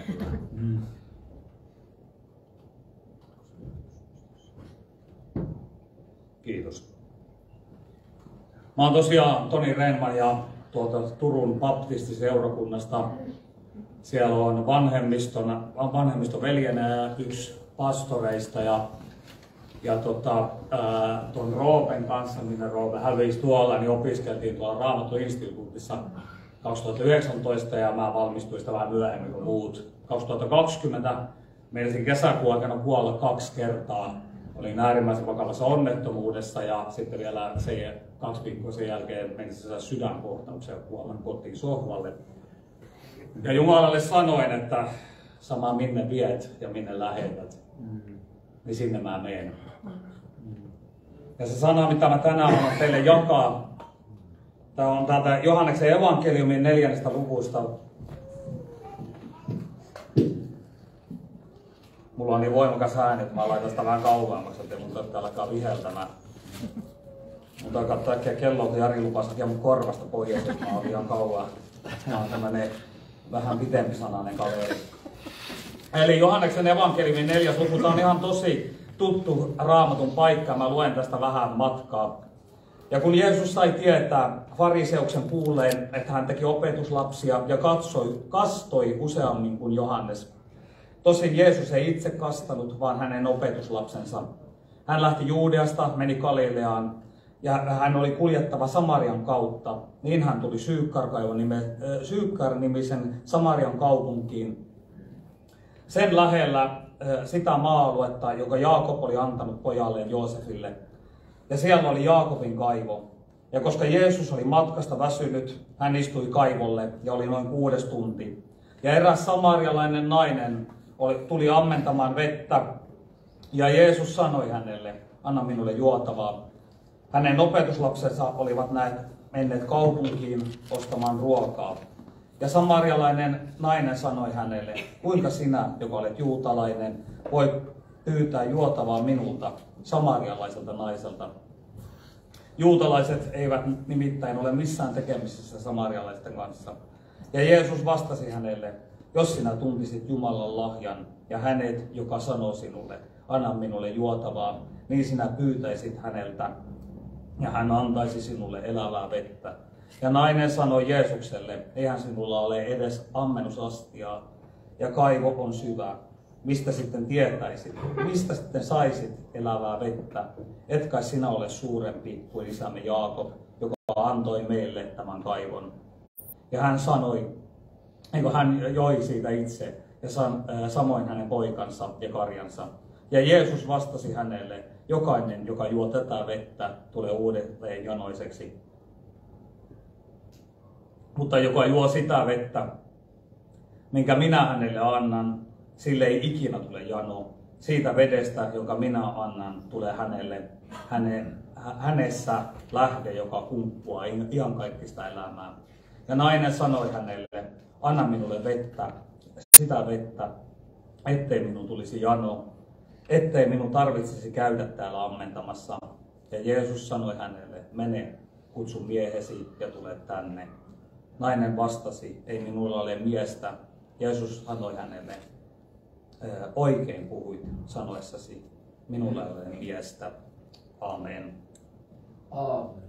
Kiitos. Mä oon tosiaan Toni Renman ja Turun baptistiseurakunnasta. Siellä on vanhemmiston veljenä ja yksi pastoreista ja tuon Roopen kanssa, minne Roope hävisi tuolla, niin opiskeltiin tuolla Raamattu-instituutissa 2019 ja mä valmistuin sitä vähän myöhemmin kuin muut. 2020 meidän kesäkuun aikana kuolla 2 kertaa. Olin äärimmäisen vakavassa onnettomuudessa ja sitten vielä 2 viikkoa sen jälkeen menin sydänkohtaukseen ja kuolin kotiin sohvalle. Ja Jumalalle sanoin, että sama minne viet ja minne lähetät, niin sinne mä menen. Ja se sana, mitä mä tänään haluan teille jakaa, tämä on täältä Johanneksen evankeliumin 4. luvusta. Mulla on niin voimakas ääni, että mä laitan sitä vähän kauemmaksi, ettei mun tarvitse alkaa viheltämään. Mutta katsoa äkkiä kelloa, kun Jari lupasi hakea mun korvasta pois, että mä oon ihan kauan. Mä oon tämmönen vähän pitempi sanainen kaveri. Eli Johanneksen evankeliumin 4. luku, tää on ihan tosi tuttu Raamatun paikka, mä luen tästä vähän matkaa. Ja kun Jeesus sai tietää fariseuksen kuulleen, että hän teki opetuslapsia ja kastoi useammin kuin Johannes. Tosin Jeesus ei itse kastanut, vaan hänen opetuslapsensa. Hän lähti Juudeasta, meni Galileaan ja hän oli kuljettava Samarian kautta, niin hän tuli Syykkar-nimisen Samarian kaupunkiin. Sen lähellä sitä maa-aluetta, joka Jaakob oli antanut pojalleen Joosefille. Ja siellä oli Jaakobin kaivo. Ja koska Jeesus oli matkasta väsynyt, hän istui kaivolle ja oli noin 6 tunti. Ja eräs samarialainen nainen tuli ammentamaan vettä. Ja Jeesus sanoi hänelle, anna minulle juotavaa. Hänen opetuslapsensa olivat menneet kaupunkiin ostamaan ruokaa. Ja samarialainen nainen sanoi hänelle, kuinka sinä, joka olet juutalainen, voit pyytää juotavaa minulta, samarialaiselta naiselta. Juutalaiset eivät nimittäin ole missään tekemisissä samarialaisten kanssa. Ja Jeesus vastasi hänelle, jos sinä tuntisit Jumalan lahjan ja hänet, joka sanoo sinulle, anna minulle juotavaa, niin sinä pyytäisit häneltä ja hän antaisi sinulle elävää vettä. Ja nainen sanoi Jeesukselle, eihän sinulla ole edes ammennusastiaa ja kaivo on syvä. Mistä sitten tietäisit? Mistä sitten saisit elävää vettä? Et kai sinä ole suurempi kuin isämme Jaakob, joka antoi meille tämän kaivon. Ja hän sanoi, hän joi siitä itse ja samoin hänen poikansa ja karjansa. Ja Jeesus vastasi hänelle, jokainen, joka juo tätä vettä, tulee uudelleen janoiseksi. Mutta joka juo sitä vettä, minkä minä hänelle annan, sille ei ikinä tule jano. Siitä vedestä, joka minä annan, tulee hänessä lähde, joka kumppua iankaikkista elämää. Ja nainen sanoi hänelle, anna minulle vettä, sitä vettä, ettei minun tulisi jano, ettei minun tarvitsisi käydä täällä ammentamassa. Ja Jeesus sanoi hänelle, mene, kutsu miehesi ja tule tänne. Nainen vastasi, ei minulla ole miestä. Jeesus sanoi hänelle, oikein puhuit sanoessasi, minulla ei ole miestä. Amen. Aamen.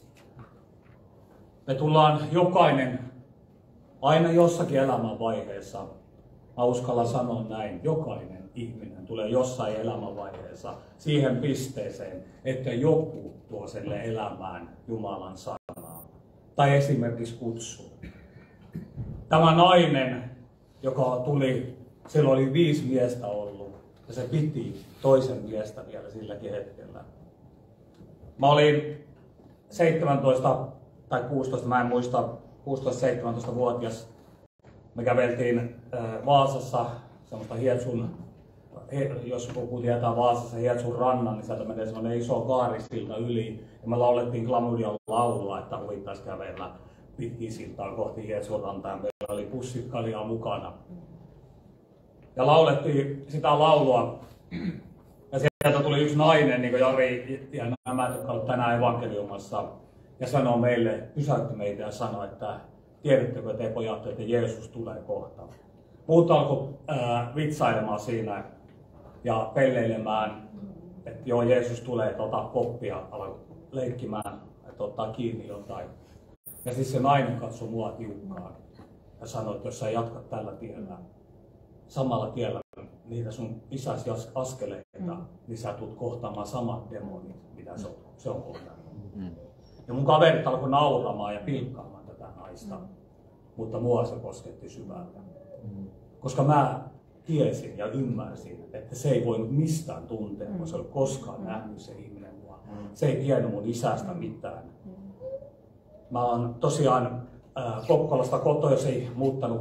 Me tullaan jokainen aina jossakin elämänvaiheessa, mä uskallan sanoa näin, jokainen ihminen tulee jossain elämänvaiheessa siihen pisteeseen, että joku tuo sille elämään Jumalan sanaa. Tai esimerkiksi kutsu. Tämä nainen, joka tuli, sillä oli 5 miestä ollut ja se piti toisen miestä vielä silläkin hetkellä. Mä olin 17 tai 16, mä en muista, 16-17-vuotias. Me käveltiin Vaasassa semmoista Hietsun, jos joku tietää Vaasassa Hietsun rannan, niin sieltä menee semmoinen iso kaarisilta yli. Ja me laulettiin Klamydian laulua, että huvittaisi kävellä pitkin siltaa kohti Hietsun rantaa. Meillä oli pussit kaljaa mukana. Ja laulettiin sitä laulua. Ja sieltä tuli yksi nainen, niin kuin Jari ja nämä, jotka ovat tänään evankeliumassa. Ja sanoi meille, pysäytti meitä ja sanoi, että tiedättekö te pojat, että Jeesus tulee kohta. Muut alkoi vitsailemaan siinä ja pelleilemään, että joo, Jeesus tulee, että ota koppia, alkoi leikkimään, että ottaa kiinni jotain. Ja siis se nainen katsoi mua tiukkaan ja sanoi, että jos sä jatkat tällä tiellä, samalla tiellä niitä sun isäsi askeleita, niin sä tulet kohtaamaan samat demonit, mitä se on kohdannut. Ja mun kaverit alkoi nauramaan ja pilkkaamaan tätä naista, mutta mua se kosketti syvältä. Koska mä tiesin ja ymmärsin, että se ei voinut mistään tuntea, kun se ei ollut koskaan nähnyt se ihminen mua. Se ei tiennyt mun isästä mitään. Mä oon tosiaan Kokkolasta kotoisin muuttanut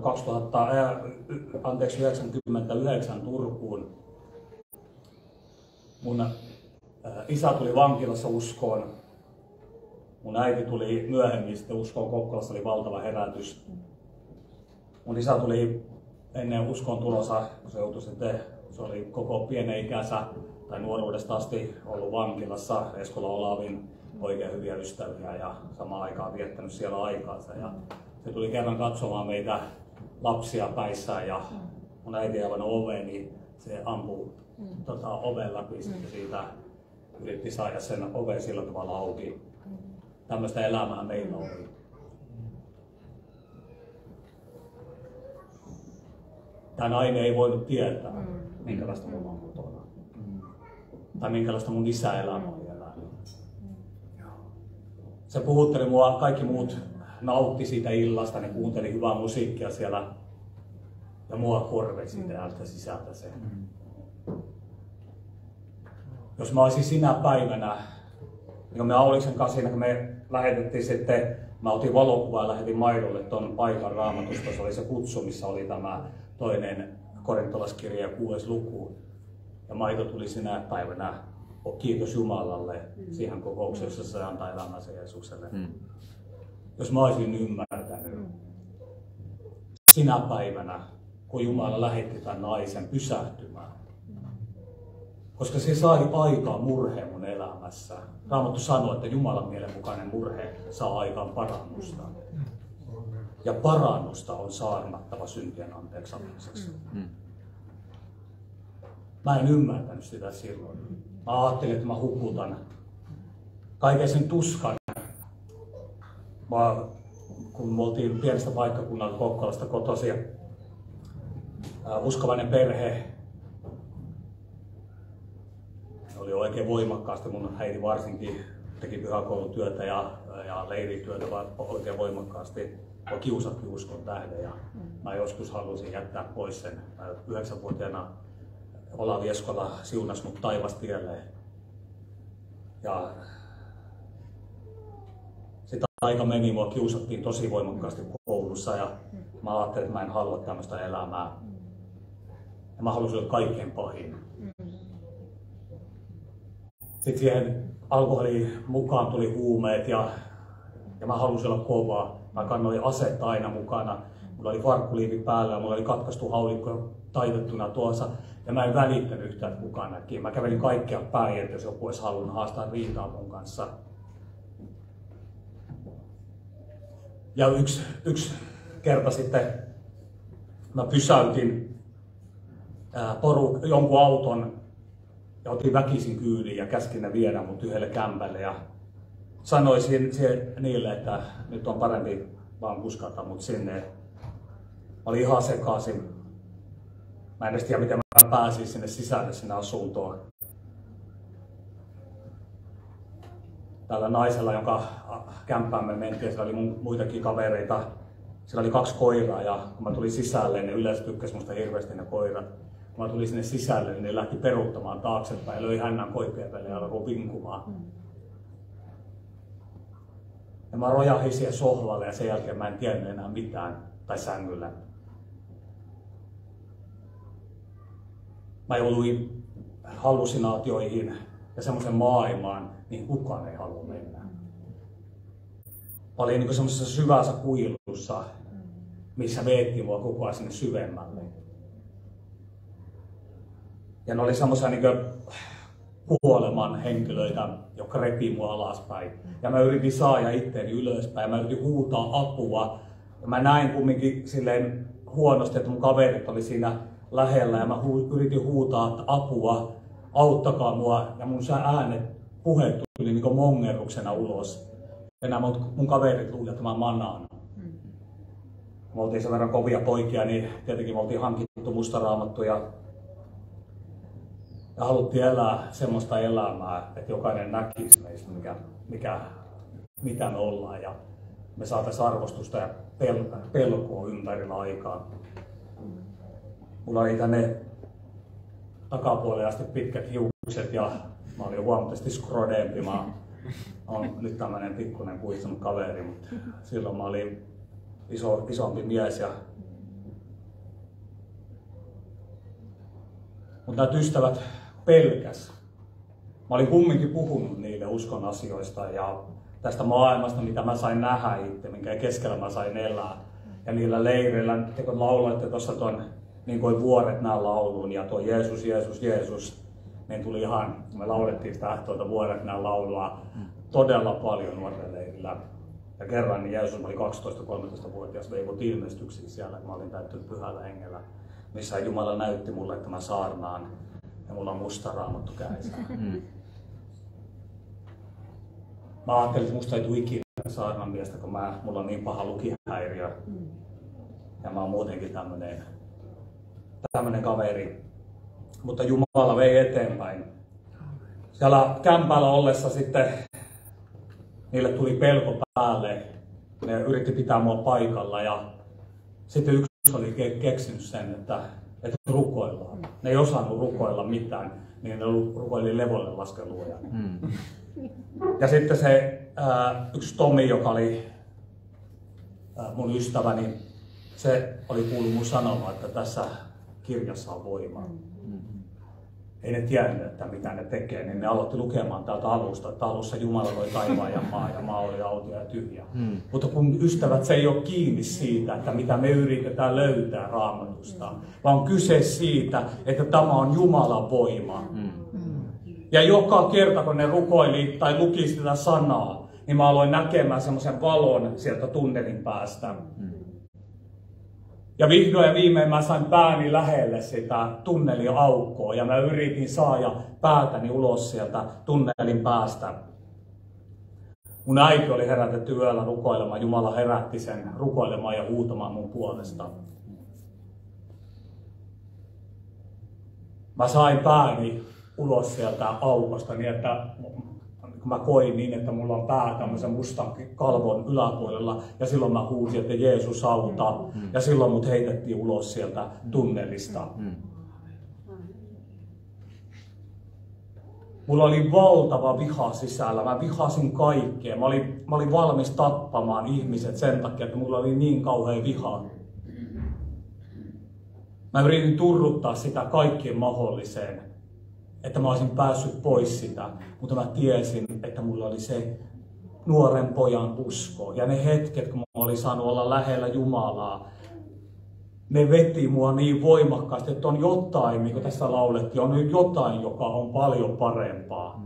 1999 Turkuun. Mun isä tuli vankilassa uskoon. Mun äiti tuli myöhemmin sitten uskoon. Kokkolassa oli valtava herätys. Mun isä tuli ennen uskon tulossa, kun se joutui sitten, se oli koko pienen ikänsä tai nuoruudesta asti ollut vankilassa. Eskola Olavin oikein hyviä ystäviä ja samaan aikaan viettänyt siellä aikaansa. Ja se tuli kerran katsomaan meitä lapsia päissään ja mun äiti avannut oveen, niin se ampui oven läpi siitä. Yritti saada sen oven sillä tavalla auki. Tämmöistä elämää meillä oli. Tämä nainen ei voinut tietää, minkälaista mulla on kotona. Tai minkälaista mun isä elämä oli elänyt. Se puhutteli mua, kaikki muut nautti siitä illasta, ne kuunteli hyvää musiikkia siellä. Ja mua korvesi täältä sisältä se. Jos mä olisin sinä päivänä, niin me Auliksen kanssa siinä, kun me lähetettiin sitten, mä otin valokuvaa ja lähetin Maidolle ton paikan Raamatusta, se oli se kutsu, missä oli tämä toinen korintolaskirja 6. luku. Ja Maido tuli sinä päivänä, kiitos Jumalalle, siihen kokoukseen, jossa se antaa elämänsä Jeesukselle. Jos mä olisin ymmärtänyt sinä päivänä, kun Jumala lähetti tämän naisen pysähtymään. Koska se sai aikaan murheen mun elämässä. Raamattu sanoo, että Jumalan mielen mukainen murhe saa aikaan parannusta. Ja parannusta on saarnattava syntien anteeksi antamiseksi. Mä en ymmärtänyt sitä silloin. Mä ajattelin, että mä hukutan kaiken sen tuskan. Kun me oltiin pienestä paikkakunnalta Kokkolasta kotoisin, uskovainen perhe, oli oikein voimakkaasti, mun äiti varsinkin teki pyhäkoulutyötä ja leirityötä oikein voimakkaasti. Mä kiusattiin uskon tähden ja mä joskus halusin jättää pois sen. 9-vuotiaana Olavi Eskola siunasi mut taivastielle. Ja sitä aika meni, mua kiusattiin tosi voimakkaasti koulussa ja mä ajattelin, että mä en halua tämmöistä elämää. Ja mä halusin olla kaikkein pahin. Sitten siihen alkoholiin mukaan tuli huumeet ja mä halusin olla kovaa. Mä kannoin asetta aina mukana. Mulla oli farkkuliivi päällä ja mulla oli katkaistu haulikko taitettuna tuossa. Ja mä en välittänyt yhtään, että kukaan näki. Mä kävelin kaikkia päin, että jos joku olisi halunnut haastaa riitaa mun kanssa. Ja yksi kerta sitten mä pysäytin jonkun auton ja otin väkisin kyydiin ja käskin ne viedä mut yhdelle kämpälle. Ja sanoisin niille, että nyt on parempi vaan kuskata mut sinne. Mä olin ihan sekaisin. Mä en edes tiedä, miten mä pääsin sinne sisälle sinne asuntoon. Tällä naisella, jonka kämppään me mentiin, siellä oli muitakin kavereita. Siellä oli 2 koiraa ja kun mä tulin sisälle, ne yleensä tykkäsi musta hirveästi ne koirat. Kun mä tulin sinne sisälle, niin ne lähti peruuttamaan taaksepäin ja löi hännän koipien päälle ja alkoi vinkumaan. Ja mä rojahin siihen sohvalle ja sen jälkeen mä en tiennyt enää mitään, tai sängyllä. Mä jouduin hallusinaatioihin ja semmoisen maailmaan, niin kukaan ei halua mennä. Mä olin niin semmoisessa syvässä kuilussa, missä veettiin mua koko ajan sinne syvemmälle. Ja ne oli semmoisia niin kuoleman henkilöitä, jotka repii mua alaspäin. Ja mä yritin saada itteeni ylöspäin, mä yritin huutaa apua. Ja mä näin kumminkin silleen huonosti, että mun kaverit oli siinä lähellä ja mä yritin huutaa, että apua, auttakaa mua. Ja mun puheet tuli niin mongerruksena ulos. Ja nämä mun kaverit luulivat, että mä manaan. Me oltiin sen verran kovia poikia, niin tietenkin me oltiin hankittu musta raamattu ja haluttiin elää semmoista elämää, että jokainen näkisi meistä, mitä me ollaan ja me saataisiin arvostusta ja pelkoa ympärillä aikaa. Mulla oli tänne takapuolelle asti pitkät hiukset ja mä olin huomattavasti skrodempi. Mä oon nyt tämmönen pikkuinen puistunut kaveri, mutta silloin mä olin isompi mies. Mutta nämä ystävät pelkäs. Mä olin kumminkin puhunut niille uskon asioista ja tästä maailmasta, mitä mä sain nähdä itse, minkä keskellä mä sain elää. Ja niillä leireillä, te kun lauloitte tuossa tuon niin kuin vuoret nää lauluun ja tuo Jeesus, Jeesus, Jeesus, niin tuli ihan, me laulettiin sitä tuota vuoret nää laulua todella paljon nuorten leirillä. Ja kerran niin Jeesus, mä olin 12-13-vuotias, vei mut ilmestyksiin siellä, mä olin täyttynyt pyhällä hengellä, missä Jumala näytti mulle, että mä saarnaan ja mulla on musta raamattu kädessä. Mä ajattelin, että musta ei tule ikinä saarnan miestä, kun mulla on niin paha lukihäiriö. Ja mä oon muutenkin tämmönen kaveri. Mutta Jumala vei eteenpäin. Siellä kämpäällä ollessa sitten niille tuli pelko päälle. Ne yritti pitää mua paikalla ja sitten yksi oli keksinyt sen, että rukoillaan. Ne ei osannut rukoilla mitään, niin ne rukoili levolle laskeluja. Ja sitten se yksi Tomi, joka oli mun ystäväni, se oli kuullut mun sanomaan, että tässä kirjassa on voimaa. Ei ne tiennyt, että mitä ne tekee, niin ne aloitti lukemaan täältä alusta, että alussa Jumala loi taivaan ja maa oli autio ja tyhjä. Mutta kun ystävät, se ei ole kiinni siitä, että mitä me yritetään löytää Raamatusta, vaan on kyse siitä, että tämä on Jumalan voima. Ja joka kerta, kun ne rukoili tai luki sitä sanaa, niin mä aloin näkemään semmoisen valon sieltä tunnelin päästä. Ja vihdoin ja viimein mä sain pääni lähelle sitä tunnelin aukkoa ja mä yritin saada päätäni ulos sieltä tunnelin päästä. Mun äiti oli herätetty yöllä rukoilemaan, Jumala herätti sen rukoilemaan ja huutamaan mun puolesta. Mä sain pääni ulos sieltä aukosta niin, että kun mä koin niin, että mulla on pää tämmöisen mustan kalvon yläpuolella ja silloin mä huusin, että Jeesus auta ja silloin mut heitettiin ulos sieltä tunnelista. Mulla oli valtava viha sisällä, mä vihasin kaikkea. Mä olin valmis tappamaan ihmiset sen takia, että mulla oli niin kauhea viha. Mä yritin turruttaa sitä kaikkien mahdolliseen, että mä olisin päässyt pois sitä, mutta mä tiesin, että mulla oli se nuoren pojan usko. Ja ne hetket, kun mä olin saanut olla lähellä Jumalaa, ne veti mua niin voimakkaasti, että on jotain, niin kuin tässä laulettiin, on jotain, joka on paljon parempaa.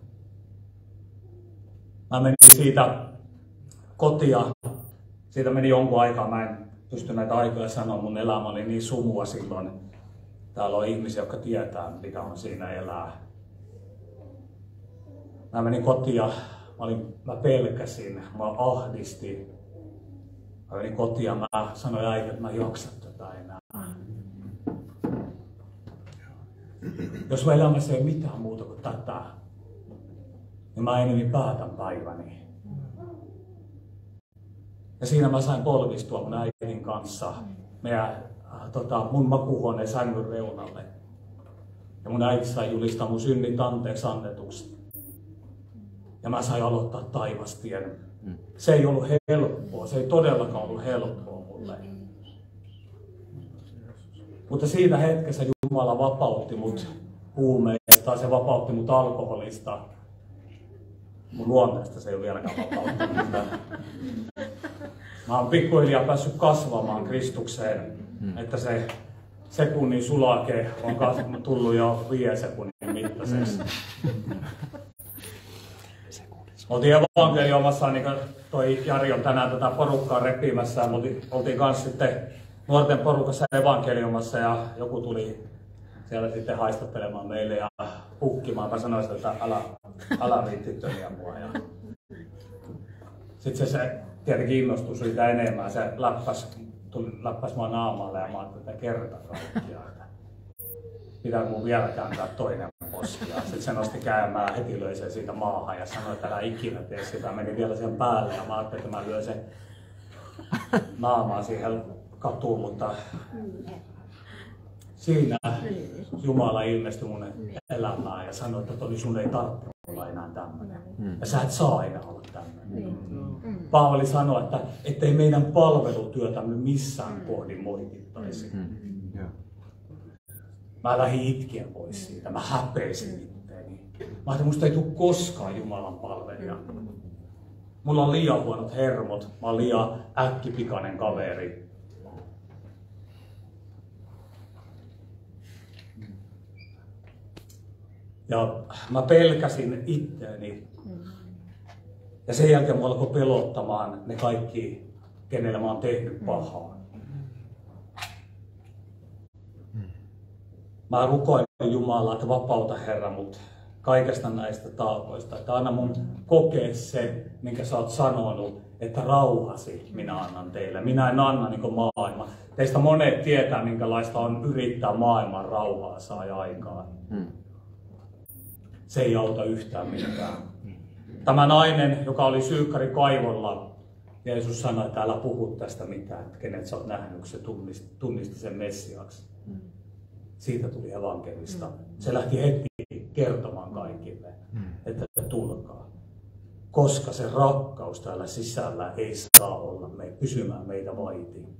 Mä menin siitä kotia, siitä meni jonkun aikaa, mä en pysty näitä aikoja sanoa, mun elämä oli niin sumua silloin. Täällä on ihmisiä, jotka tietää, mitä on siinä elää. Mä menin kotiin, mä pelkäsin, mä ahdistin. Mä menin kotiin ja mä sanoin äiti, että mä en jaksa tätä enää. Jos mun elämässä ei ole mitään muuta kuin tätä, niin mä enemmän päätän päiväni. Ja siinä mä sain polvistua mun äidin kanssa mun makuuhuoneen sängyn reunalle. Ja mun äiti sai julistaa mun synnit anteeksi annetuksi. Ja mä sain aloittaa taivastien. Se ei ollut helppoa, se ei todellakaan ollut helppoa mulle. Mutta siitä hetkessä Jumala vapautti mut huumeista, se vapautti mut alkoholista. Mun luonteesta se ei ole vieläkään vapauttanut. Mä oon pikkuhiljaa päässyt kasvamaan Kristukseen, että se sekunnin sulake on tullut jo 5 sekunnin mittaiseksi. Oltiin evankeliumassa, niin kuin toi Jari on tänään tätä porukkaa repimässä, ja oltiin kanssa sitten nuorten porukassa evankeliumassa ja joku tuli siellä sitten haistattelemaan meille ja hukkimaan. Mä sanoin, että älä viittittömiä mua. Sitten se tietenkin innostui siitä enemmän, se läppäs mua naamalle ja mä ajattelin, että kerta kaikkiaan. Pitää mun vielä kääntää toinen poski. Ja sitten se nosti käymään, heti löi sen siitä maahan ja sanoi, että älä ikinä tee sitä. Meni vielä sen päälle ja mä ajattelin, että mä lyön sen naamaa siihen katuun, mutta siinä Jumala ilmestyi mun elämään ja sanoi, että sun ei tarvitse olla enää tämmöinen. Ja sä et saa enää olla tämmöinen. Paavali sanoi, että ettei meidän palvelutyötämme missään kohdin moitittaisi. Mä lähdin itkien pois siitä, mä häpeisin itteeni. Mä ajattelin, että musta ei tule koskaan Jumalan palvelija. Mulla on liian huonot hermot, mä oon liian äkkipikainen kaveri. Ja mä pelkäsin itteeni. Ja sen jälkeen mua alkoi pelottamaan ne kaikki, kenelle mä oon tehnyt pahaa. Mä rukoilin Jumalaa, että vapauta Herra mut kaikesta näistä taakoista. Että anna mun kokea se, minkä sä oot sanonut, että rauhasi minä annan teille. Minä en anna niin kuin maailma. Teistä monet tietää, minkälaista on yrittää maailman rauhaa saa aikaan. Se ei auta yhtään mitään. Tämä nainen, joka oli syykkari kaivolla, Jeesus sanoi, että älä puhu tästä mitään, että kenet sä oot nähnyt, kun se tunnisti sen Messiaksi. Siitä tuli evankelista. Se lähti heti kertomaan kaikille, että tulkaa. Koska se rakkaus täällä sisällä ei saa olla pysymään meitä vaitiin.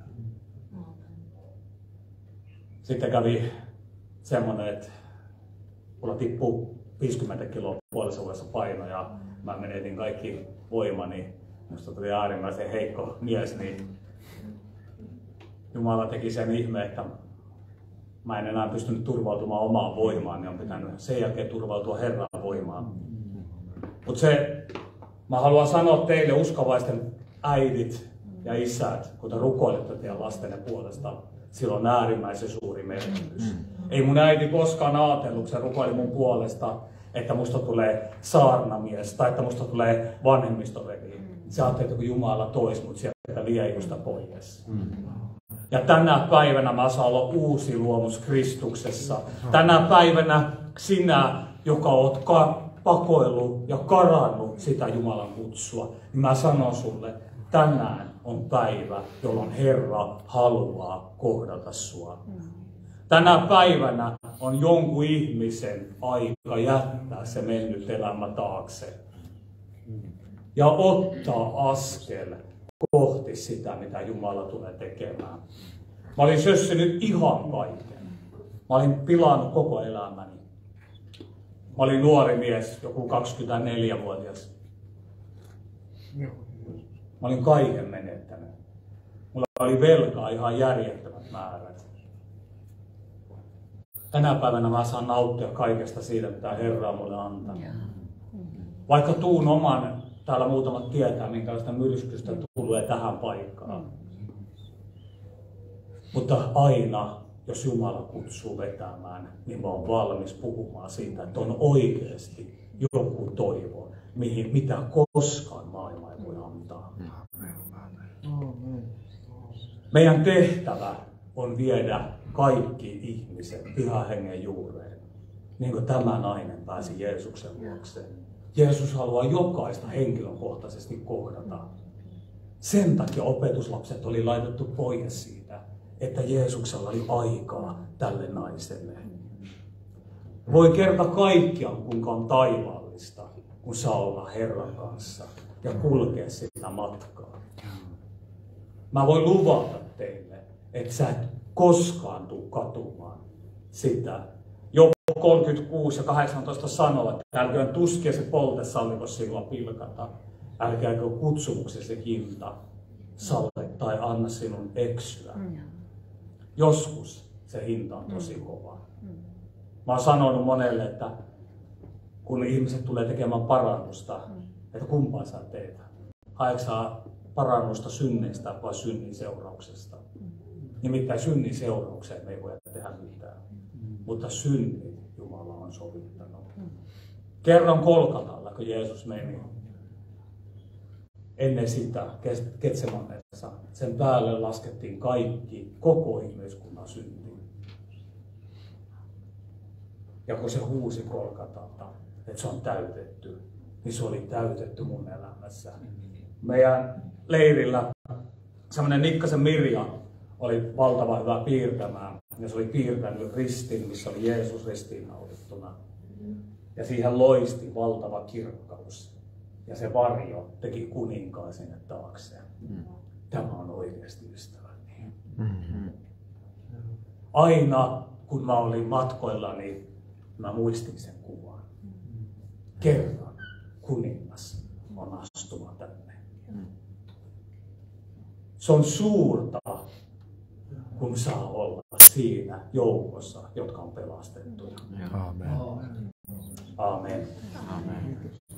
Sitten kävi semmoinen, että mulla tippui 50 kiloa puolessa vuodessa paino ja mä menetin kaikki voimani. Musta tuli äärimmäisen heikko mies, niin Jumala teki sen ihme, että mä en enää pystynyt turvautumaan omaan voimaan, niin on pitänyt sen jälkeen turvautua Herran voimaan. Mutta mä haluan sanoa teille uskovaisten äidit ja isät, kun te rukoilette teidän lastenne puolesta, sillä on äärimmäisen suuri merkitys. Ei mun äiti koskaan ajatellut, kun se rukoili mun puolesta, että musta tulee saarnamies tai että musta tulee vanhemmistoveli. Se ajatteli, että kun Jumala toisi mut sieltä liejusta pois. Ja tänä päivänä mä saan olla uusi luomus Kristuksessa. Tänä päivänä sinä, joka oot pakoillut ja karannut sitä Jumalan kutsua, niin mä sanon sulle, tänään on päivä, jolloin Herra haluaa kohdata sua. Tänä päivänä on jonkun ihmisen aika jättää se mennyt elämä taakse ja ottaa askel kohti sitä, mitä Jumala tulee tekemään. Mä olin sössinyt ihan kaiken. Mä olin pilannut koko elämäni. Mä olin nuori mies, joku 24-vuotias. Mä olin kaiken menettänyt. Mulla oli velkaa ihan järjettömät määrät. Tänä päivänä mä saan nauttia kaikesta siitä, mitä Herra on mulle antanut. Vaikka tuun oman, täällä muutamat tietää, minkälaista myrskystä tulee tähän paikkaan. Mutta aina, jos Jumala kutsuu vetämään, niin mä oon valmis puhumaan siitä, että on oikeasti joku toivo, mitä koskaan maailma ei voi antaa. Meidän tehtävä on viedä kaikki ihmiset Pyhän Hengen juureen, niin kuin tämä nainen pääsi Jeesuksen luokse. Jeesus haluaa jokaista henkilökohtaisesti kohdata. Sen takia opetuslapset oli laitettu pois siitä, että Jeesuksella oli aikaa tälle naiselle. Voi kerta kaikkiaan, kuinka on taivaallista, kun saa olla Herran kanssa ja kulkea sitä matkaa. Mä voin luvata teille, että sä et koskaan tule katumaan sitä. Job 36 ja 18 sanoo, että älköön tuskien se polte salliko silloin pilkata. Älkääkö kutsumuksesi hinta salli tai anna sinun eksyä. Joskus se hinta on tosi kova. Mä oon sanonut monelle, että kun ihmiset tulee tekemään parannusta, että kumpaa sä teet? Haetko sä parannusta synneistä vai synnin seurauksesta? Nimittäin synnin seuraukseen me ei voi tehdä mitään. Mutta synnit Jumala on sovittanut. Kerran Kolkatalla, kun Jeesus meni, ennen sitä Getsemanessa, sen päälle laskettiin kaikki, koko ihmiskunnan syntiin. Ja kun se huusi Kolkatalta, että se on täytetty, niin se oli täytetty mun elämässä. Meidän leirillä semmoinen Nikkasen Mirja oli valtava hyvä piirtämään. Ja se oli piirtänyt ristin, missä oli Jeesus ristiinnaulittuna. Ja siihen loisti valtava kirkkaus. Ja se varjo teki kuninkaan sinne taakse. Tämä on oikeasti ystäväni. Aina kun mä olin matkoillani, mä muistin sen kuvan. Kerran kuningas on astuma tänne. Se on suurta, kun saa olla siinä joukossa, jotka on pelastettuja. Aamen. Aamen. Aamen.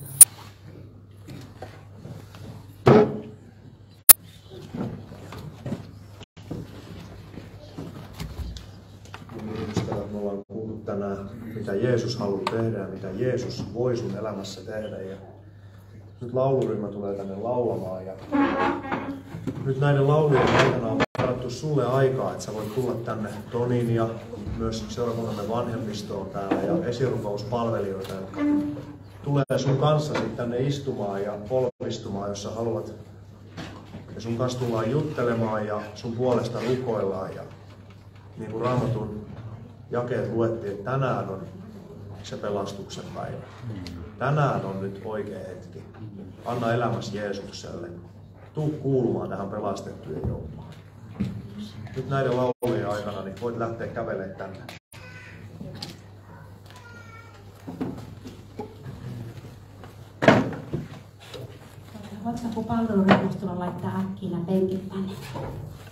Me ollaan kuultu tänään, mitä Jeesus haluaa tehdä ja mitä Jeesus voi sun elämässä tehdä. Ja nyt lauluryhmä tulee tänne laulamaan. Ja nyt näiden laulujen aikana on varattu sulle aikaa, että sä voit tulla tänne Tonin ja myös seurakuntamme vanhemmistoon täällä ja esirukouspalvelijoita, jotka tulee sun kanssasi tänne istumaan ja polvistumaan, jos sä haluat. Ja sun kanssa tullaan juttelemaan ja sun puolesta rukoillaan. Ja niin kuin Raamatun jakeet luettiin, että tänään on se pelastuksen päivä. Tänään on nyt oikea hetki. Anna elämäsi Jeesukselle. Tuu kuulumaan tähän pelastettujen joukkoon. Nyt näiden laulujen aikana niin voit lähteä kävelemään tänne. Voitko palveluryhmästä laittaa äkkiä penkit tänne?